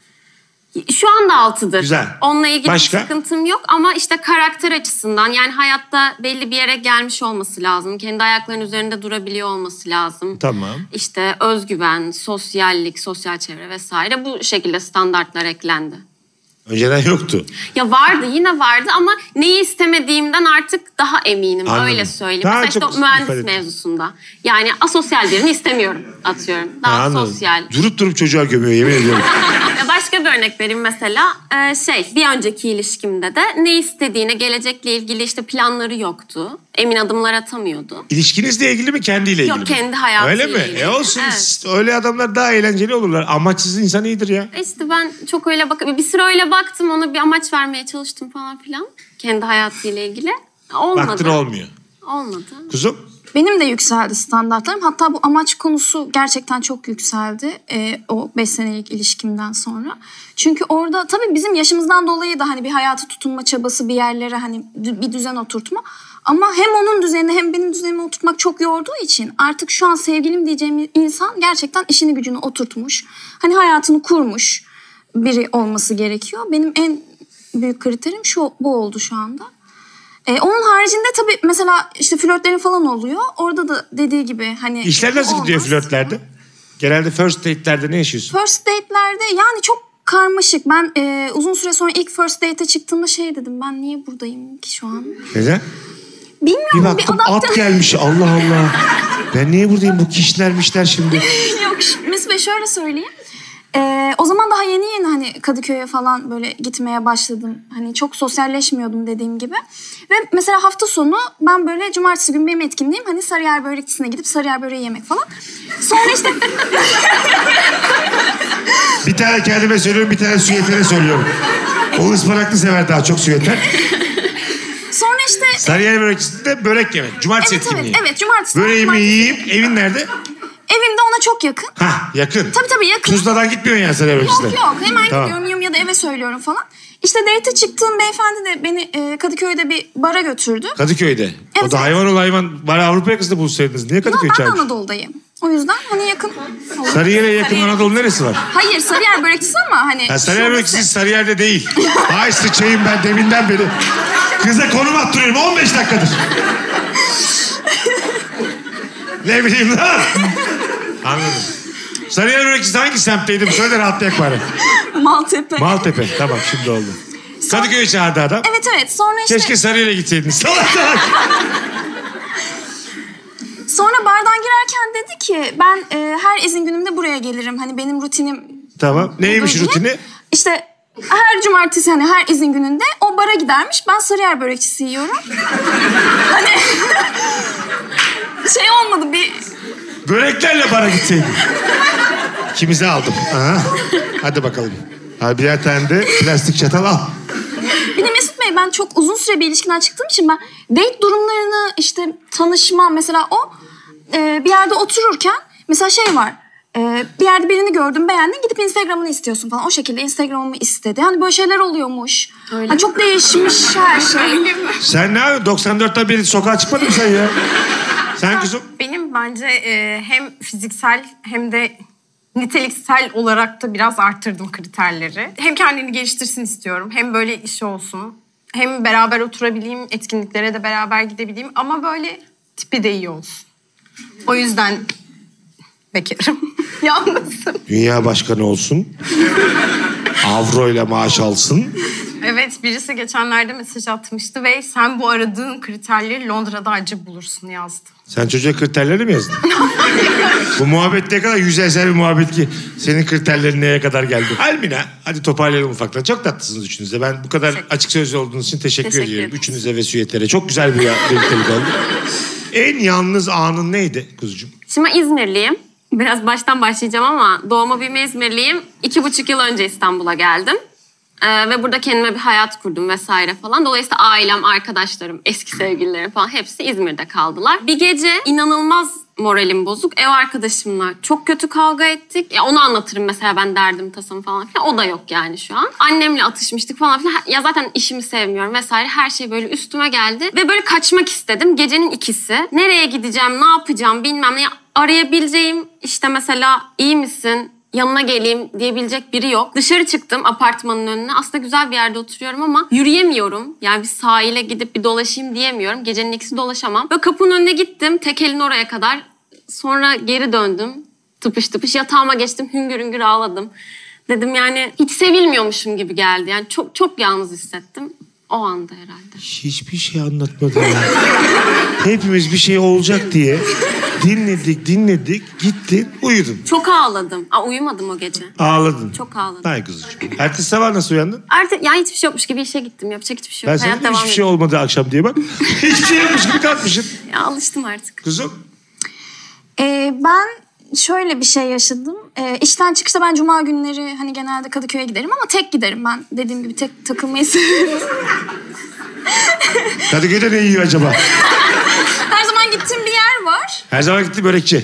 Şu anda 6'dır. Güzel. Onunla ilgili Başka? bir sıkıntım yok ama işte karakter açısından yani hayatta belli bir yere gelmiş olması lazım. Kendi ayaklarının üzerinde durabiliyor olması lazım. Tamam. İşte özgüven, sosyallik, sosyal çevre vesaire bu şekilde standartlar eklendi. Önceden yoktu. Ya vardı yine vardı ama neyi istemediğimden artık daha eminim. Anladım. Öyle söyleyeyim. Daha Mesela işte çok o mühendis ifade ettim. mevzusunda. Yani asosyal birini istemiyorum atıyorum. Daha Anladım. sosyal. Durup durup çocuğa gömüyor yemin ediyorum. Ya başka bir örnek vereyim mesela. Bir önceki ilişkimde de ne istediğine, gelecekle ilgili işte planları yoktu. Emin adımlar atamıyordu. İlişkinizle ilgili mi kendiyle ilgili Yok, mi? kendi hayatıyla Öyle mi? ilgili. Olsun. Evet. Öyle adamlar daha eğlenceli olurlar. Amaçsız insan iyidir ya. İşte ben çok öyle bir süre öyle baktım, ona bir amaç vermeye çalıştım falan filan. Kendi hayatıyla ilgili. Olmadı. Baktın olmuyor. Olmadı. Kuzum? Benim de yükseldi standartlarım. Hatta bu amaç konusu gerçekten çok yükseldi. O 5 senelik ilişkimden sonra. Çünkü orada tabii bizim yaşımızdan dolayı da hani bir hayatı tutunma çabası, bir yerlere hani bir düzen oturtma. Ama hem onun düzenine hem benim düzenime oturtmak çok yorduğu için artık şu an sevgilim diyeceğim insan gerçekten işini gücünü oturtmuş. Hani hayatını kurmuş biri olması gerekiyor. Benim en büyük kriterim bu oldu şu anda. Onun haricinde tabii mesela işte flörtlerin falan oluyor. Orada da dediği gibi hani... İşler nasıl gidiyor olmaz. flörtlerde? Genelde first date'lerde ne yaşıyorsun? First date'lerde yani çok karmaşık. Ben uzun süre sonra ilk first date'e çıktığımda şey dedim. Ben niye buradayım ki şu an? Neden? Bilmiyorum. Bir baktım at gelmiş. Allah Allah. Ben niye buradayım? Bu kişilermişler şimdi. Yok Mesut Bey şöyle söyleyeyim. O zaman daha yeni hani Kadıköy'e falan böyle gitmeye başladım. Hani çok sosyalleşmiyordum dediğim gibi. Ve mesela hafta sonu ben böyle cumartesi günü benim etkinliğim hani Sarıyer Börekçisi'ne gidip Sarıyer Böreği yemek falan. Sonra işte... Bir tane kendime söylüyorum, bir tane süyetere söylüyorum. O ıspanaklı sever daha çok süyeter. Sonra işte... Sarıyer Börekçisi'nde börek yemek. Cumartesi etkinliği. Evet cumartesi. Böreğimi yiyeyim. Evin nerede? Evimde ona çok yakın. Hah yakın. Tabii yakın. Tuzla'dan gitmiyorsun yani Sarıyer Börekçisi'ne. Yok hemen Tamam. gidiyorum ya da eve söylüyorum falan. İşte date'e çıktığım beyefendi de beni Kadıköy'de bir bara götürdü. Kadıköy'de. Evet, O da hayvan ol hayvan. Bari Avrupa yakasında buluşsaydınız. Niye Kadıköy Ben de çağırmış? Anadolu'dayım. O yüzden hani yakın. Sarıyer'e yakın Anadolu neresi var? Hayır Sarıyer Börekçisi ama hani... Ha, Sarıyer Börekçisi Sarıyer'de değil. Ay sıçayım ben deminden beri. Kıza konum attırıyorum 15 dakikadır. Ne bileyim lan. Anladım. Sarıyer Börekçisi hangi semtteydim? Söyle de rahatlayak bari. Maltepe. Maltepe. Tamam şimdi oldu. Kadıköy'e çağırdı adam. Evet sonra işte... Keşke Sarıyer'e gitseydin. Salak salak. Sonra bardan girerken dedi ki ben her izin günümde buraya gelirim. Hani benim rutinim... Tamam. Neymiş budur diye. rutini? İşte her cumartesi hani her izin gününde o bara gidermiş. Ben Sarıyer Börekçisi yiyorum. Hani şey olmadı bir... Böreklerle bara gitseydin. İkimize aldım. Aha. Hadi bakalım. Abi birer tane de plastik çatal al. Bir de Mesut Bey ben çok uzun süre bir ilişkiden çıktığım için ben date durumlarını işte tanışma mesela o bir yerde otururken mesela şey var. Bir yerde birini gördüm beğendin gidip Instagram'ını istiyorsun falan. O şekilde Instagram'ımı istedi. Hani böyle şeyler oluyormuş. Hani çok değişmiş her şey. Sen ne yapıyorsun? 94'ten beri sokağa çıkmadın mı sen ya? Sen kızım? Benim bence hem fiziksel hem de niteliksel olarak da biraz arttırdım kriterleri. Hem kendini geliştirsin istiyorum. Hem böyle işi olsun. Hem beraber oturabileyim, etkinliklere de beraber gidebileyim. Ama böyle tipi de iyi olsun. O yüzden bekarım. Yalnızım. Dünya başkanı olsun. Avro ile maaş alsın. Evet, birisi geçenlerde mesaj atmıştı ve sen bu aradığın kriterleri Londra'da acı bulursun yazdı. Sen çocuğa kriterleri mi yazdın? Bu muhabbet ne kadar yüzeysel bir muhabbet ki senin kriterlerin neye kadar geldi? Almina, hadi toparlayalım ufaktan. Çok tatlısınız üçünüz de. Ben bu kadar açık sözlü olduğunuz için teşekkür ediyorum. ederiz. Üçünüze ve süyetlere. Çok güzel bir birliktelik oldu. En yalnız anın neydi kuzucuğum? Şimdi ben İzmirliyim. Biraz baştan başlayacağım ama doğma büyüme İzmirliyim. 2,5 yıl önce İstanbul'a geldim. Ve burada kendime bir hayat kurdum vesaire falan. Dolayısıyla ailem, arkadaşlarım, eski sevgililerim falan hepsi İzmir'de kaldılar. Bir gece inanılmaz moralim bozuk. Ev arkadaşımla çok kötü kavga ettik. Ya onu anlatırım mesela ben derdim tasam falan filan. O da yok yani şu an. Annemle atışmıştık falan filan. Ya zaten işimi sevmiyorum vesaire. Her şey böyle üstüme geldi. Ve böyle kaçmak istedim. Gecenin 2'si. Nereye gideceğim, ne yapacağım bilmem ne. Ya arayabileceğim işte mesela iyi misin? Yanına geleyim diyebilecek biri yok. Dışarı çıktım apartmanın önüne. Aslında güzel bir yerde oturuyorum ama yürüyemiyorum. Yani bir sahile gidip bir dolaşayım diyemiyorum. Gecenin 2'si dolaşamam. Böyle kapının önüne gittim. Tekelin oraya kadar. Sonra geri döndüm. Tıpış tıpış yatağıma geçtim. Hüngür hüngür ağladım. Dedim yani hiç sevilmiyormuşum gibi geldi. Yani çok çok yalnız hissettim. O anda herhalde. Hiçbir şey anlatmadın ya. Hepimiz bir şey olacak diye dinledik, gittin, uyudun. Çok ağladım. Uyumadım o gece. Ağladın. Çok ağladım. Ay kuzucuğum. Ertesi sabah nasıl uyandın? Artık yani hiçbir şey yokmuş gibi işe gittim. Yapacak hiçbir şey Ben yok. sana Hayat dedim devam hiçbir şey ediyor. olmadı akşam diye bak. Hiçbir şey yokmuş gibi kalkmışsın. Ya alıştım artık. Kuzum. Ben şöyle bir şey yaşadım. İşten çıkışta ben cuma günleri hani genelde Kadıköy'e giderim ama tek giderim ben. Dediğim gibi tek takılmayı seviyorum. Kadıköy'de ne yiyor acaba? Her zaman gittiğim bir yer var. Her zaman gitti börekçi.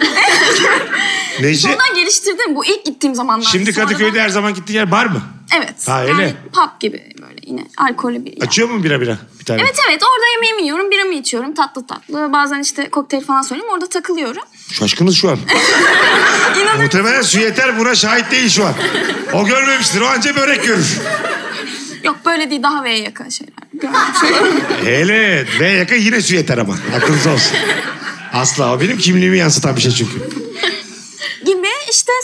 Neyci? Sonradan geliştirdim bu ilk gittiğim zamanlar. Şimdi Sonradan- Kadıköy'de her zaman gittiğin yer bar mı? Evet. Ha, öyle. Yani pub gibi böyle yine alkollü bir yer. Açıyor mu bira bir tane? Evet orada yemeğimi yiyorum, biramı içiyorum tatlı tatlı. Bazen işte kokteyl falan söyleyeyim orada takılıyorum. Şaşkınız şu an. Muhtemelen süyeter buna şahit değil şu an. O görmemiştir, o anca börek görür. Yok böyle değil daha V'ye yakın şeyler. Hele ve yakın yine süyeter ama. Aklınız olsun. Asla o benim kimliğimi yansıtan bir şey çünkü. Gibi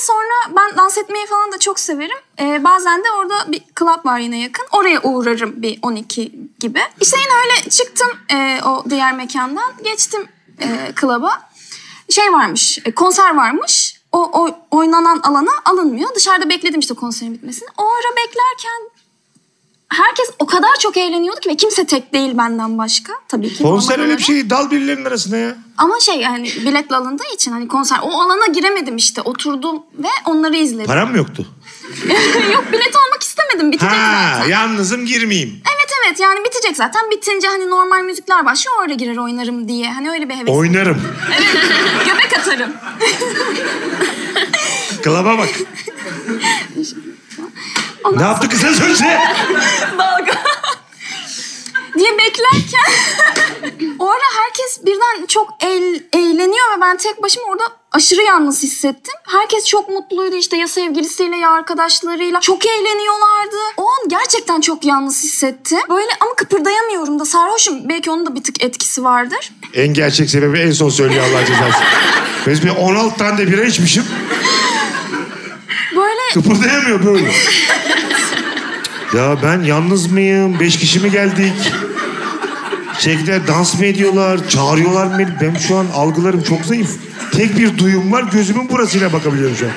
sonra ben dans etmeyi falan da çok severim. Bazen de orada bir club var yine yakın. Oraya uğrarım bir 12 gibi. İşte yine öyle çıktım o diğer mekandan. Geçtim club'a. Şey varmış, konser varmış. O oynanan alana alınmıyor. Dışarıda bekledim işte konserin bitmesini. O ara beklerken herkes o kadar çok eğleniyordu ki ve kimse tek değil benden başka. Tabii ki. Konser öyle bir şey, dal birilerinin arasında ya. Ama yani biletle alındığı için hani konser, o alana giremedim işte. Oturdum ve onları izledim. Param mı yoktu? Yok, bilet almak istemedim. Bitecek zaten. Yalnızım girmeyeyim. Evet yani bitecek zaten. Bitince hani normal müzikler başlıyor, oraya girer oynarım diye. Hani öyle bir heves. Oynarım. Evet, göbek atarım. Klaba bak. Ne yaptı kısa sözle? Dalga. diye beklerken o ara herkes birden çok eğleniyor ve ben tek başıma orada aşırı yalnız hissettim. Herkes çok mutluydu işte, ya sevgilisiyle ya arkadaşlarıyla. Çok eğleniyorlardı. O an gerçekten çok yalnız hissettim. Böyle ama kıpırdayamıyorum da, sarhoşum. Belki onun da bir tık etkisi vardır. En gerçek sebebi en son söylüyor Allah cezası. Ben bir 16 tane de bira içmişim. Böyle... Kıpırdayamıyor böyle. Ya ben yalnız mıyım? 5 kişi mi geldik? Çekler dans mı ediyorlar? Çağırıyorlar mı beni? Ben şu an algılarım çok zayıf. Tek bir duyum var. Gözümün burasıyla bakabiliyorum şu an.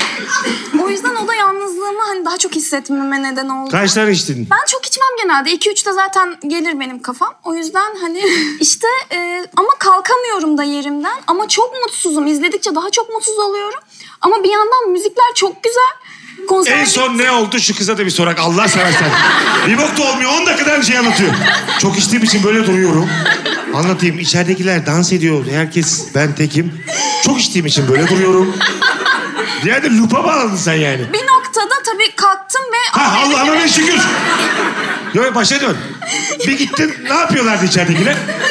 O yüzden o da yalnızlığımı hani daha çok hissetmeme neden oldu. Kaç tane içtin? Ben çok içmem genelde. 2-3'te zaten gelir benim kafam. O yüzden hani işte ama kalkamıyorum da yerimden. Ama çok mutsuzum. İzledikçe daha çok mutsuz oluyorum. Ama bir yandan müzikler çok güzel. En son ne oldu? Şu kıza da bir sorak. Allah seversen. Bir bok da olmuyor. 10 dakikadan şey anlatıyor. Çok içtiğim için böyle duruyorum. Anlatayım. İçeridekiler dans ediyor. Herkes, ben tekim. Çok içtiğim için böyle duruyorum. Yani lupa bağladın sen yani. Bir noktada tabii kalktım ve... Allah'ıma ben şükür. Yok başa dön. Bir gittin. Ne yapıyorlardı içeridekiler?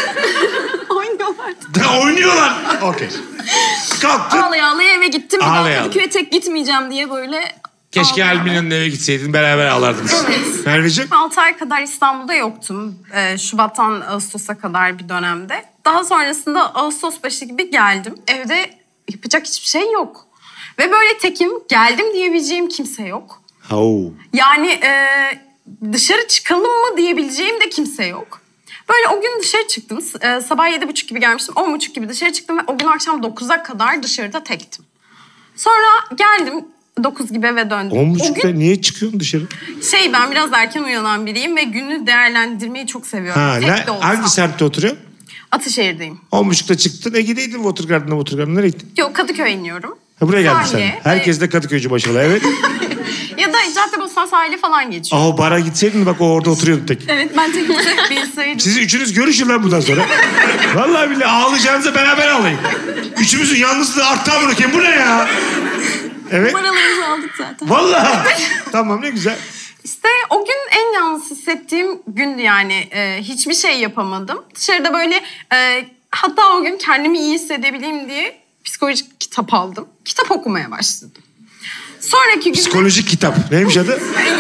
Oynuyorlardı. Oynuyorlar. Okey. Kalktın. Ağlaya ağlaya eve gittim. Bir Ağlaya daha Kadıköy'e tek gitmeyeceğim diye böyle... Keşke Almina'nın eve gitseydin, beraber ağlardınız. Evet. Merveciğim? 6 ay kadar İstanbul'da yoktum. Şubat'tan Ağustos'a kadar bir dönemde. Daha sonrasında Ağustos başı gibi geldim. Evde yapacak hiçbir şey yok. Ve böyle tekim, geldim diyebileceğim kimse yok. Yani dışarı çıkalım mı diyebileceğim de kimse yok. Böyle o gün dışarı çıktım. Sabah 7.30 gibi gelmiştim. 10.30 gibi dışarı çıktım ve o gün akşam 9'a kadar dışarıda tektim. Sonra geldim 9 gibi eve döndüm. 10.30'da niye çıkıyorsun dışarı? Ben biraz erken uyanan biriyim ve günü değerlendirmeyi çok seviyorum. Tek de olsam. Hangi semtte oturuyorsun? Ataşehir'deyim. 10.30'da çıktın. Gideydin Watergarden'a. Nereye gittin? Yok, Kadıköy'e iniyorum. Buraya geldin Sahile, sen. Herkes de Kadıköy'cü maşallah, evet. Ya da Caddebostan sahili falan geçiyor. Bara gitseydin bak, o orada oturuyordu tek. Evet, ben tek Bilseydim. Siz üçünüz görüşün lan bundan sonra. Vallahi billahi ağlayacağınıza beraber ağlayın. Üçümüzün yalnızlığı arttı bırakayım. Bu ne ya? Evet. Paralarımızı aldık zaten. Vallahi. Tamam, ne güzel. İşte o gün en yalnız hissettiğim gündü yani. Hiçbir şey yapamadım. Dışarıda böyle hatta o gün kendimi iyi hissedebileyim diye psikolojik kitap aldım. Kitap okumaya başladım. Sonraki gün... Psikolojik kitap. Neymiş adı?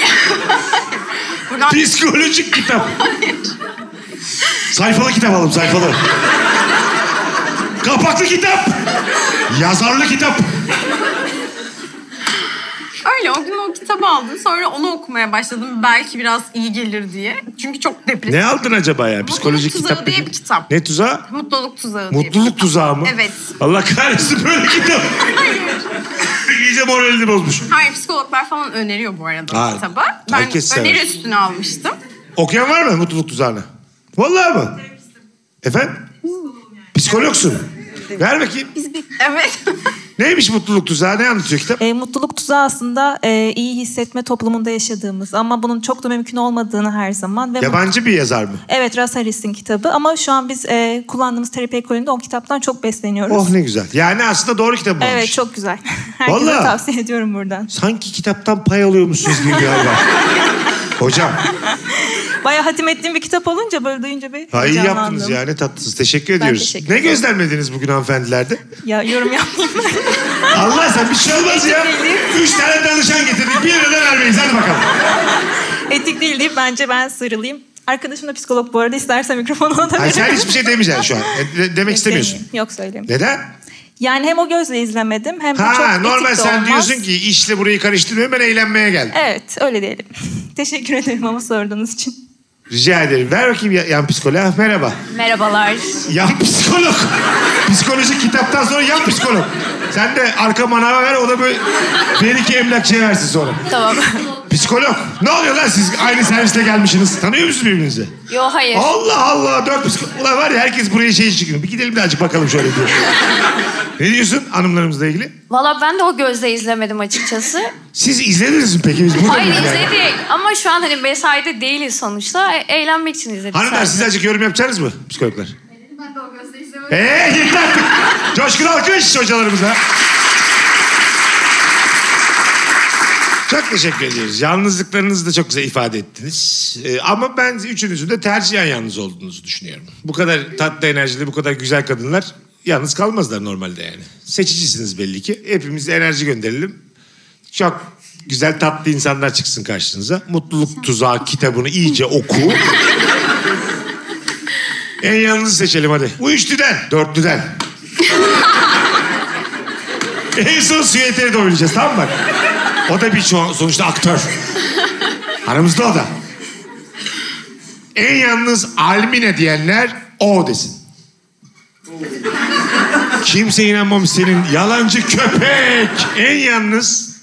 Buradan... Psikolojik kitap. Sayfalı kitap alalım, sayfalı. Kapaklı kitap. Yazarlı kitap. Öyle o gün o kitabı aldım. Sonra onu okumaya başladım. Belki biraz iyi gelir diye. Çünkü çok depresif. Ne aldın acaba ya? Psikolojik Mutluluk kitap Tuzağı diye bir kitap. Ne tuzağı? Mutluluk Tuzağı diye bir Mutluluk kitap. tuzağı mı? Evet. Allah kahretsin böyle kitap. Hayır. İyice moralini bozmuş. Hayır, psikologlar falan öneriyor bu arada o kitabı. Ben herkes öneri sever. üstüne almıştım. Okuyan var mı Mutluluk Tuzağı'nı? Vallahi mı? Efendim? Psikologsun. Ver bakayım. Evet. Neymiş Mutluluk Tuzağı? Ne anlatıyor kitap? Mutluluk tuzağı aslında iyi hissetme toplumunda yaşadığımız ama bunun çok da mümkün olmadığını her zaman. Ve Yabancı bir yazar mı? Evet, Russ Harris'in kitabı ama şu an biz kullandığımız terapi ekolünde o kitaptan çok besleniyoruz. Oh ne güzel. Yani aslında doğru kitap olmuş. Evet, çok güzel. Herkese Vallahi. tavsiye ediyorum buradan. Sanki kitaptan pay alıyormuşsunuz gibi galiba. Hocam. Bayağı hatim ettiğim bir kitap olunca böyle duyunca bir İyi heyecanlandım. yaptınız ya, ne tatlısınız. Teşekkür ediyoruz. teşekkür Ne ederim. gözlemlediniz bugün hanımefendilerde? Ya yorum yapmayayım ben. Allah sen bir şey olmaz ya. 3 tane danışan getirdik. Birine de vermeyiz. Hadi bakalım. Etik değil deyip bence ben sıyrılayım. Arkadaşım da psikolog bu arada, istersen mikrofonu ona da Hayır, veririm. sen hiçbir şey demeyeceksin şu an. Demek istemiyorsun. Yok, söyleyeyim. Neden? Yani hem o gözle izlemedim hem de çok Ha etik normal de sen olmaz. diyorsun ki işle burayı karıştırmıyorum, ben eğlenmeye geldim. Evet, öyle diyelim. Teşekkür ederim ama sorduğunuz için. Rica ederim. Ver bakayım yan psikoloğa. Merhaba. Merhabalar. Yan psikolog. Psikoloji kitaptan sonra yan psikolog. Sen de arka manava ver, o da böyle belki emlakçıya versin sonra. Tamam. Psikolog. Ne oluyor lan siz aynı serviste gelmişsiniz? Tanıyor musunuz birbirinizi? Yo hayır. Allah Allah, 4 psikolog. Ulan var ya, herkes buraya çıkıyor. Bir gidelim de azıcık bakalım şöyle diyor. Ne diyorsun hanımlarımızla ilgili? Valla ben de o gözle izlemedim açıkçası. Siz izlediniz mi peki? Biz burada Hayır mıyız yani? izledik ama şu an hani mesaide değiliz sonuçta. Eğlenmek için izledik Hanımlar sadece. siz azıcık yorum yapacaksınız mı psikologlar? Ben de o gözle izlemedim. Yeter artık. Coşkun alkış hocalarımıza. Çok teşekkür ediyoruz. Yalnızlıklarınızı da çok güzel ifade ettiniz. Ama ben üçünüzün de tercihen yalnız olduğunuzu düşünüyorum. Bu kadar tatlı enerjili, bu kadar güzel kadınlar yalnız kalmazlar normalde yani. Seçicisiniz belli ki. Hepimiz enerji gönderelim. Çok güzel tatlı insanlar çıksın karşınıza. Mutluluk Tuzağı kitabını iyice oku. En yalnızı seçelim hadi. Bu üçlüden, dörtlüden. En son süyeteri de oynayacağız, tamam mı? O da bir sonuçta aktör. Aramızda o da. En yalnız Almine diyenler o desin. Kimse inanmamış senin yalancı köpek. En yalnız...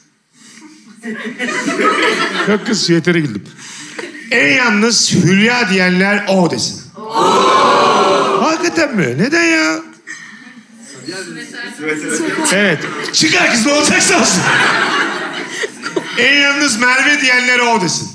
Yok kız, süyetere güldüm. En yalnız Hülya diyenler o desin. Hakikaten mi? Neden ya? Evet. Çıkar kız, ne olacaksa olsun. En yalnız Merve diyenlere o desin.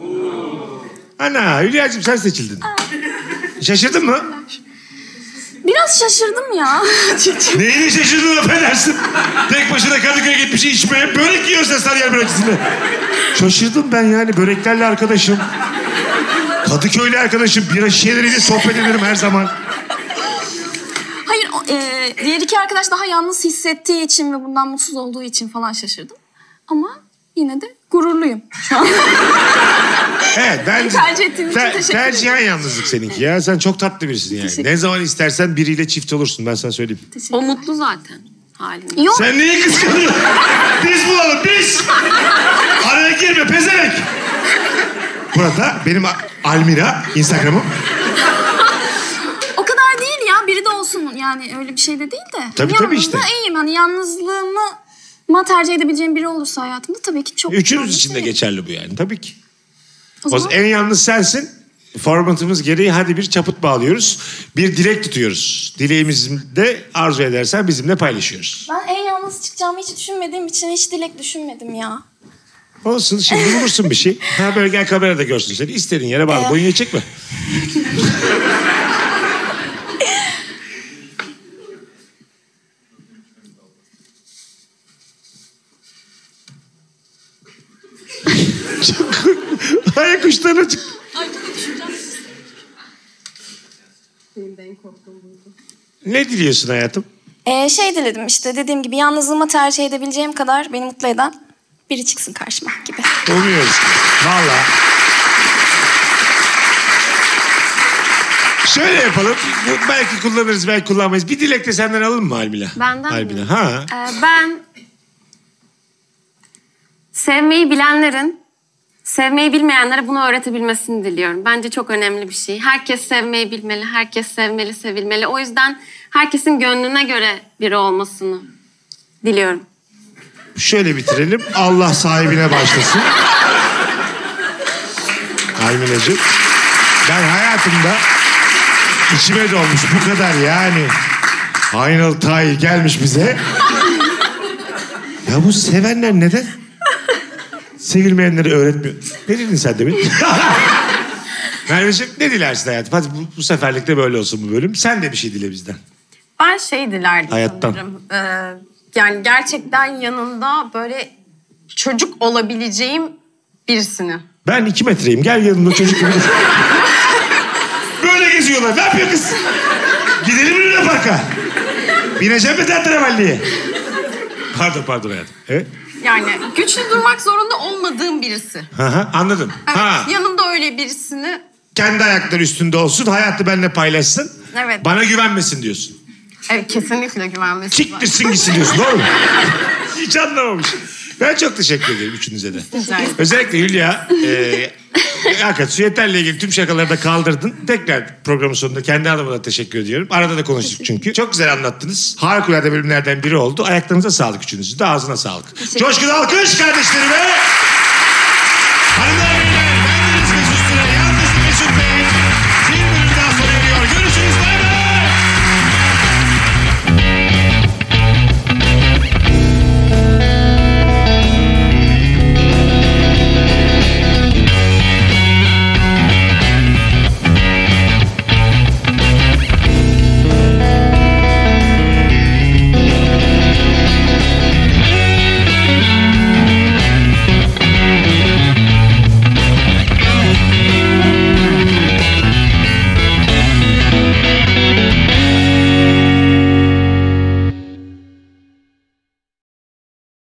Ana Hülya'cığım sen seçildin. Şaşırdın mı? Biraz şaşırdım ya. Neyini şaşırdın affedersin? Tek başına Kadıköy'e gitmiş içmeye börek yiyorsa Sarıyer börekçisinde. Şaşırdım ben yani, böreklerle arkadaşım. Kadıköy'le arkadaşım, bira şişeleriyle sohbet ederim her zaman. Hayır, diğer iki arkadaş daha yalnız hissettiği için ve bundan mutsuz olduğu için falan şaşırdım. Ama yine de gururluyum şu an. Evet, ben Tercih ettiğin için teşekkür ederim. tercihen yalnızlık seninki ya. Sen çok tatlı birisin yani. Teşekkür Ne zaman istersen biriyle çift olursun, ben sana söyleyeyim. O mutlu zaten halinde. Yok. Sen neyi kıskanıyorsun? Biz bulalım, biz. Araya girme pezevenk. Burada benim Almira Instagram'ım. O kadar değil ya. Biri de olsun yani, öyle bir şey de değil de. Tabii, Yalnızda işte. iyiyim. Hani yalnızlığımı tercih edebileceğim biri olursa hayatımda tabii ki çok... Üçünüz için de geçerli bu yani, tabii ki. O zaman En yalnız sensin. Formatımız gereği hadi bir çaput bağlıyoruz. Bir dilek tutuyoruz. Dileğimizi de arzu edersen bizimle paylaşıyoruz. ben en yalnız çıkacağımı hiç düşünmediğim için hiç dilek düşünmedim ya. Olsun, şimdi bulursun bir şey. Ha böyle gel, kamerada görsün seni. İstediğin yere bağlı. Boyun çekme. Çok ayak uçlarına çık. Ne diliyorsun hayatım? Şey diledim işte, dediğim gibi yalnızlığımı tercih edebileceğim kadar beni mutlu eden biri çıksın karşıma gibi. Umuyoruz ki. Valla. Şöyle yapalım. Belki kullanırız, belki kullanmayız. Bir dilek de senden alalım mı Almila? Benden Almila. mi? Ha. Ben sevmeyi bilenlerin sevmeyi bilmeyenlere bunu öğretebilmesini diliyorum. Bence çok önemli bir şey. Herkes sevmeyi bilmeli, herkes sevmeli, sevilmeli. O yüzden herkesin gönlüne göre biri olmasını diliyorum. Şöyle bitirelim. Allah sahibine başlasın. Alminacığım. Ben hayatımda içime dolmuş bu kadar yani. Aynalı Tahir gelmiş bize. Ya bu sevenler neden sevilmeyenleri öğretmiyor? Ne dedin sen demin? Merveciğim ne dilersin hayatım? Hadi bu seferlik de böyle olsun bu bölüm. Sen de bir şey dile bizden. Ben şey dilerdim Hayattan. sanırım. Yani gerçekten yanında böyle çocuk olabileceğim birisini. Ben 2 metreyim. Gel yanımda çocuk gibi. Böyle geziyorlar. Ne yapıyor kız? Gidelim mi Luna Park'a? Bineceğim mi tahterevalliye? Pardon hayatım. Evet. Yani güçlü durmak zorunda olmadığım birisi. Hı, anladım. Evet, Ha. yanımda öyle birisini. Kendi ayakları üstünde olsun. Hayatı benimle paylaşsın. Evet. Bana güvenmesin diyorsun. Evet, kesinlikle güvenmesi. Siktirsin gitsin diyorsun, doğru mu? Hiç anlamamış. Ben çok teşekkür ederim üçünüze de. Özellikle Hülya, hakikaten yeterle ilgili tüm şakaları da kaldırdın. Tekrar programın sonunda kendi adıma da teşekkür ediyorum. Arada da konuştuk çünkü. Çok güzel anlattınız. Harikulade bölümlerden biri oldu. Ayaklarınıza sağlık üçünüzün de, ağzına sağlık. Coşkun alkış kardeşlerime.